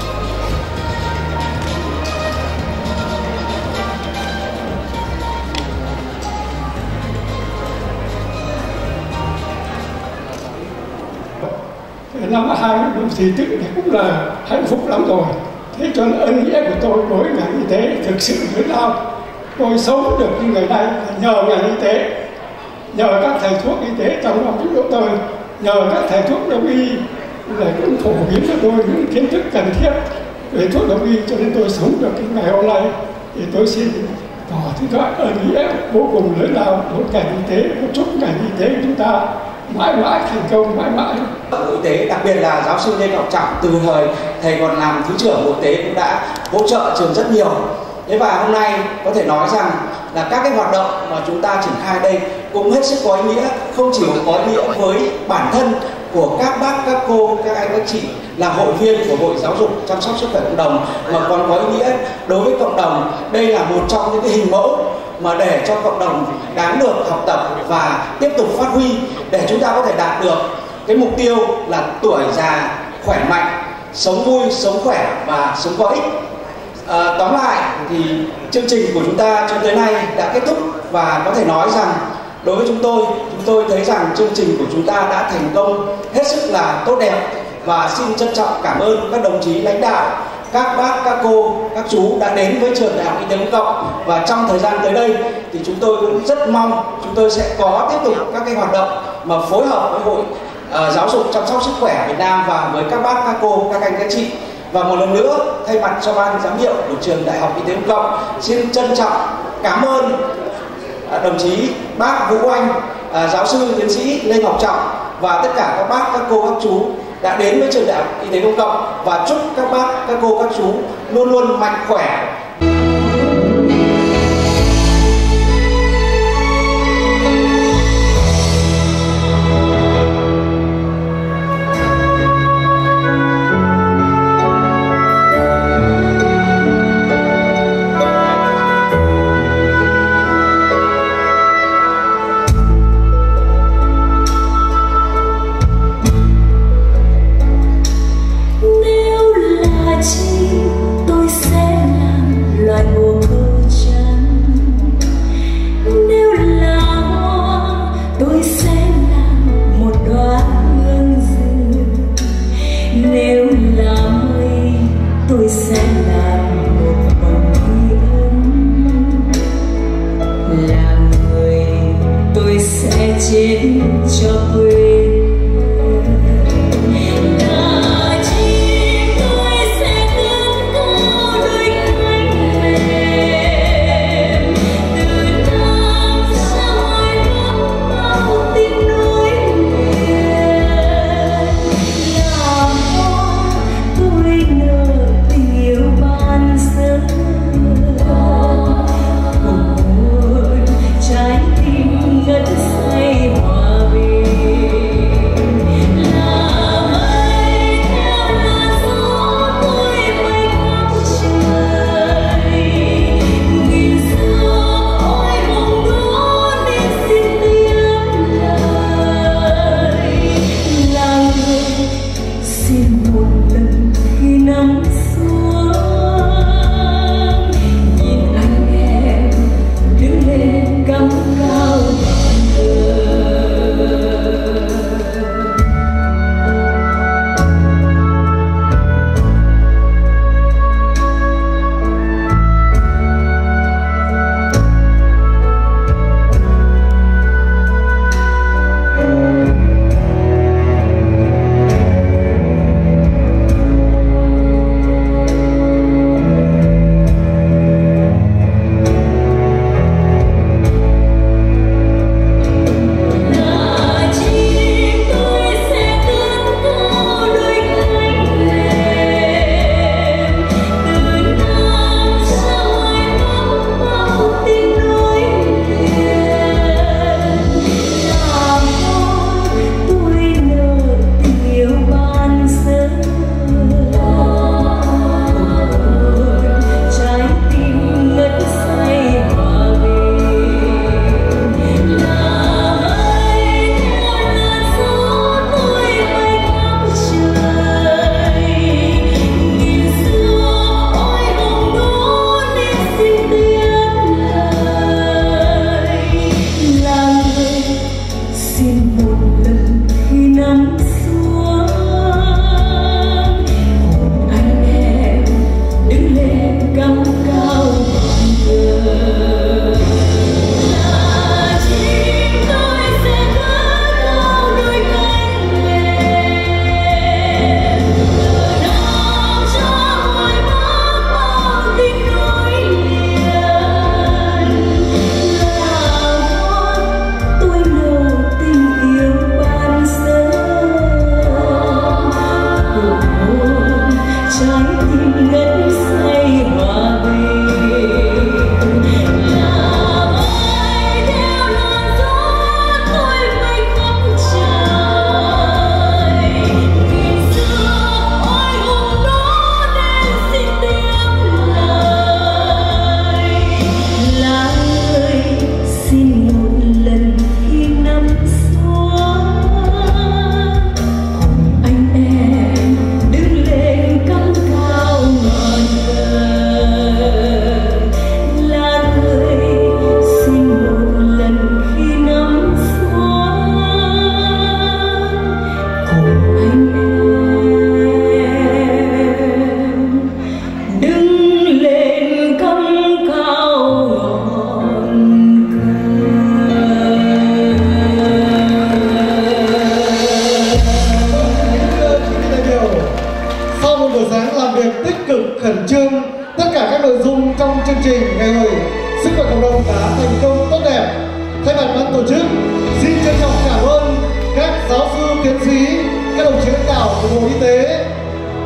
Năm hai mươi thì tự cũng là hạnh phúc lắm rồi. Thế cho nên ơn nghĩa của tôi đối với ngành y tế thực sự lớn lao. Tôi sống được như ngày nay nhờ ngành y tế, nhờ các thầy thuốc y tế trong lòng giúp đỡ tôi, nhờ các thầy thuốc đông y là cũng phổ biến cho tôi những kiến thức cần thiết về thuốc đông y, cho nên tôi sống được cái ngày hôm nay. Thì tôi xin tỏ thứ gọi ơn nghĩa vô cùng lớn lao đối với ngành y tế, chúc ngành y tế của chúng ta mãi mãi thành công, mãi mãi. Bộ Y tế, đặc biệt là giáo sư Lê Ngọc Trọng từ thời thầy còn làm thứ trưởng Bộ Y tế cũng đã hỗ trợ trường rất nhiều. Thế và hôm nay có thể nói rằng là các cái hoạt động mà chúng ta triển khai đây cũng hết sức có ý nghĩa, không chỉ có ý nghĩa với bản thân của các bác, các cô, các anh, các chị là hội viên của Hội Giáo dục Chăm sóc Sức khỏe Cộng đồng, mà còn có ý nghĩa đối với cộng đồng. Đây là một trong những cái hình mẫu mà để cho cộng đồng đáng được học tập và tiếp tục phát huy để chúng ta có thể đạt được cái mục tiêu là tuổi già khỏe mạnh, sống vui, sống khỏe và sống có ích. À, tóm lại thì chương trình của chúng ta cho tới nay đã kết thúc và có thể nói rằng đối với chúng tôi, chúng tôi thấy rằng chương trình của chúng ta đã thành công hết sức là tốt đẹp và xin trân trọng cảm ơn các đồng chí lãnh đạo, các bác, các cô, các chú đã đến với trường Đại học Y tế Công cộng, và trong thời gian tới đây thì chúng tôi cũng rất mong chúng tôi sẽ có tiếp tục các cái hoạt động mà phối hợp với Hội uh, Giáo dục Chăm sóc Sức khỏe Việt Nam và với các bác, các cô, các anh, các chị. Và một lần nữa thay mặt cho ban giám hiệu của trường Đại học Y tế Công cộng xin trân trọng cảm ơn uh, đồng chí bác Vũ Anh, uh, giáo sư tiến sĩ Lê Ngọc Trọng và tất cả các bác, các cô, các chú đã đến với trường Đại học Y tế Công cộng, và chúc các bác, các cô, các chú luôn luôn mạnh khỏe. Trái tim ngất say hòa bình.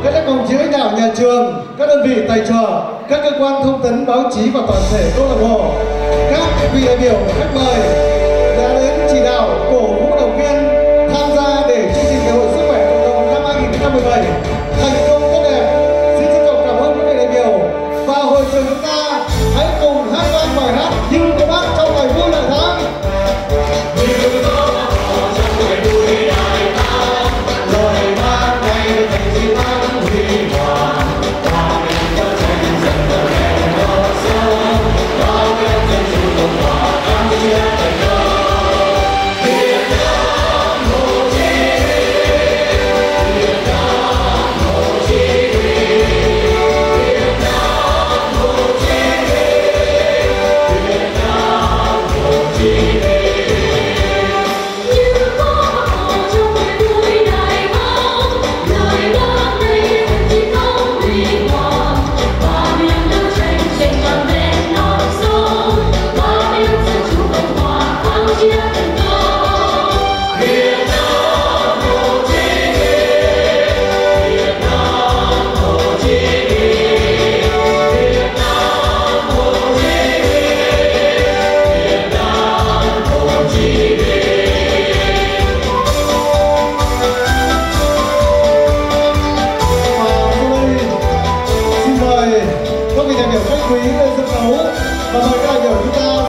các lãnh đạo chỉ lãnh đạo nhà trường, các đơn vị tài trợ, các cơ quan thông tấn báo chí và toàn thể câu lạc bộ, các vị đại biểu khách mời đã đến chỉ đạo cổ vũ động viên tham gia để chương trình ngày hội sức khỏe cộng đồng năm hai nghìn không trăm mười bảy thành công tốt đẹp. Xin trân trọng cảm ơn quý vị đại biểu và hội trường chúng ta hãy cùng hát vang bài hát Nhưng Có Bác trong ngày vui đại thắng. Lời bác ngày thành chiến thắng huy hoàng, hòa bình cho tranh dần dần đèn đỏ sông, bao nhân dân chủ cộng hòa kháng chiến thành công. Việt Nam Hồ Chí Minh, Việt Nam Hồ Chí Minh, Việt Nam Hồ Chí Minh, Việt Nam Hồ Chí Minh. Các vị đại biểu khách quý lên sân khấu và mời các đại biểu chúng ta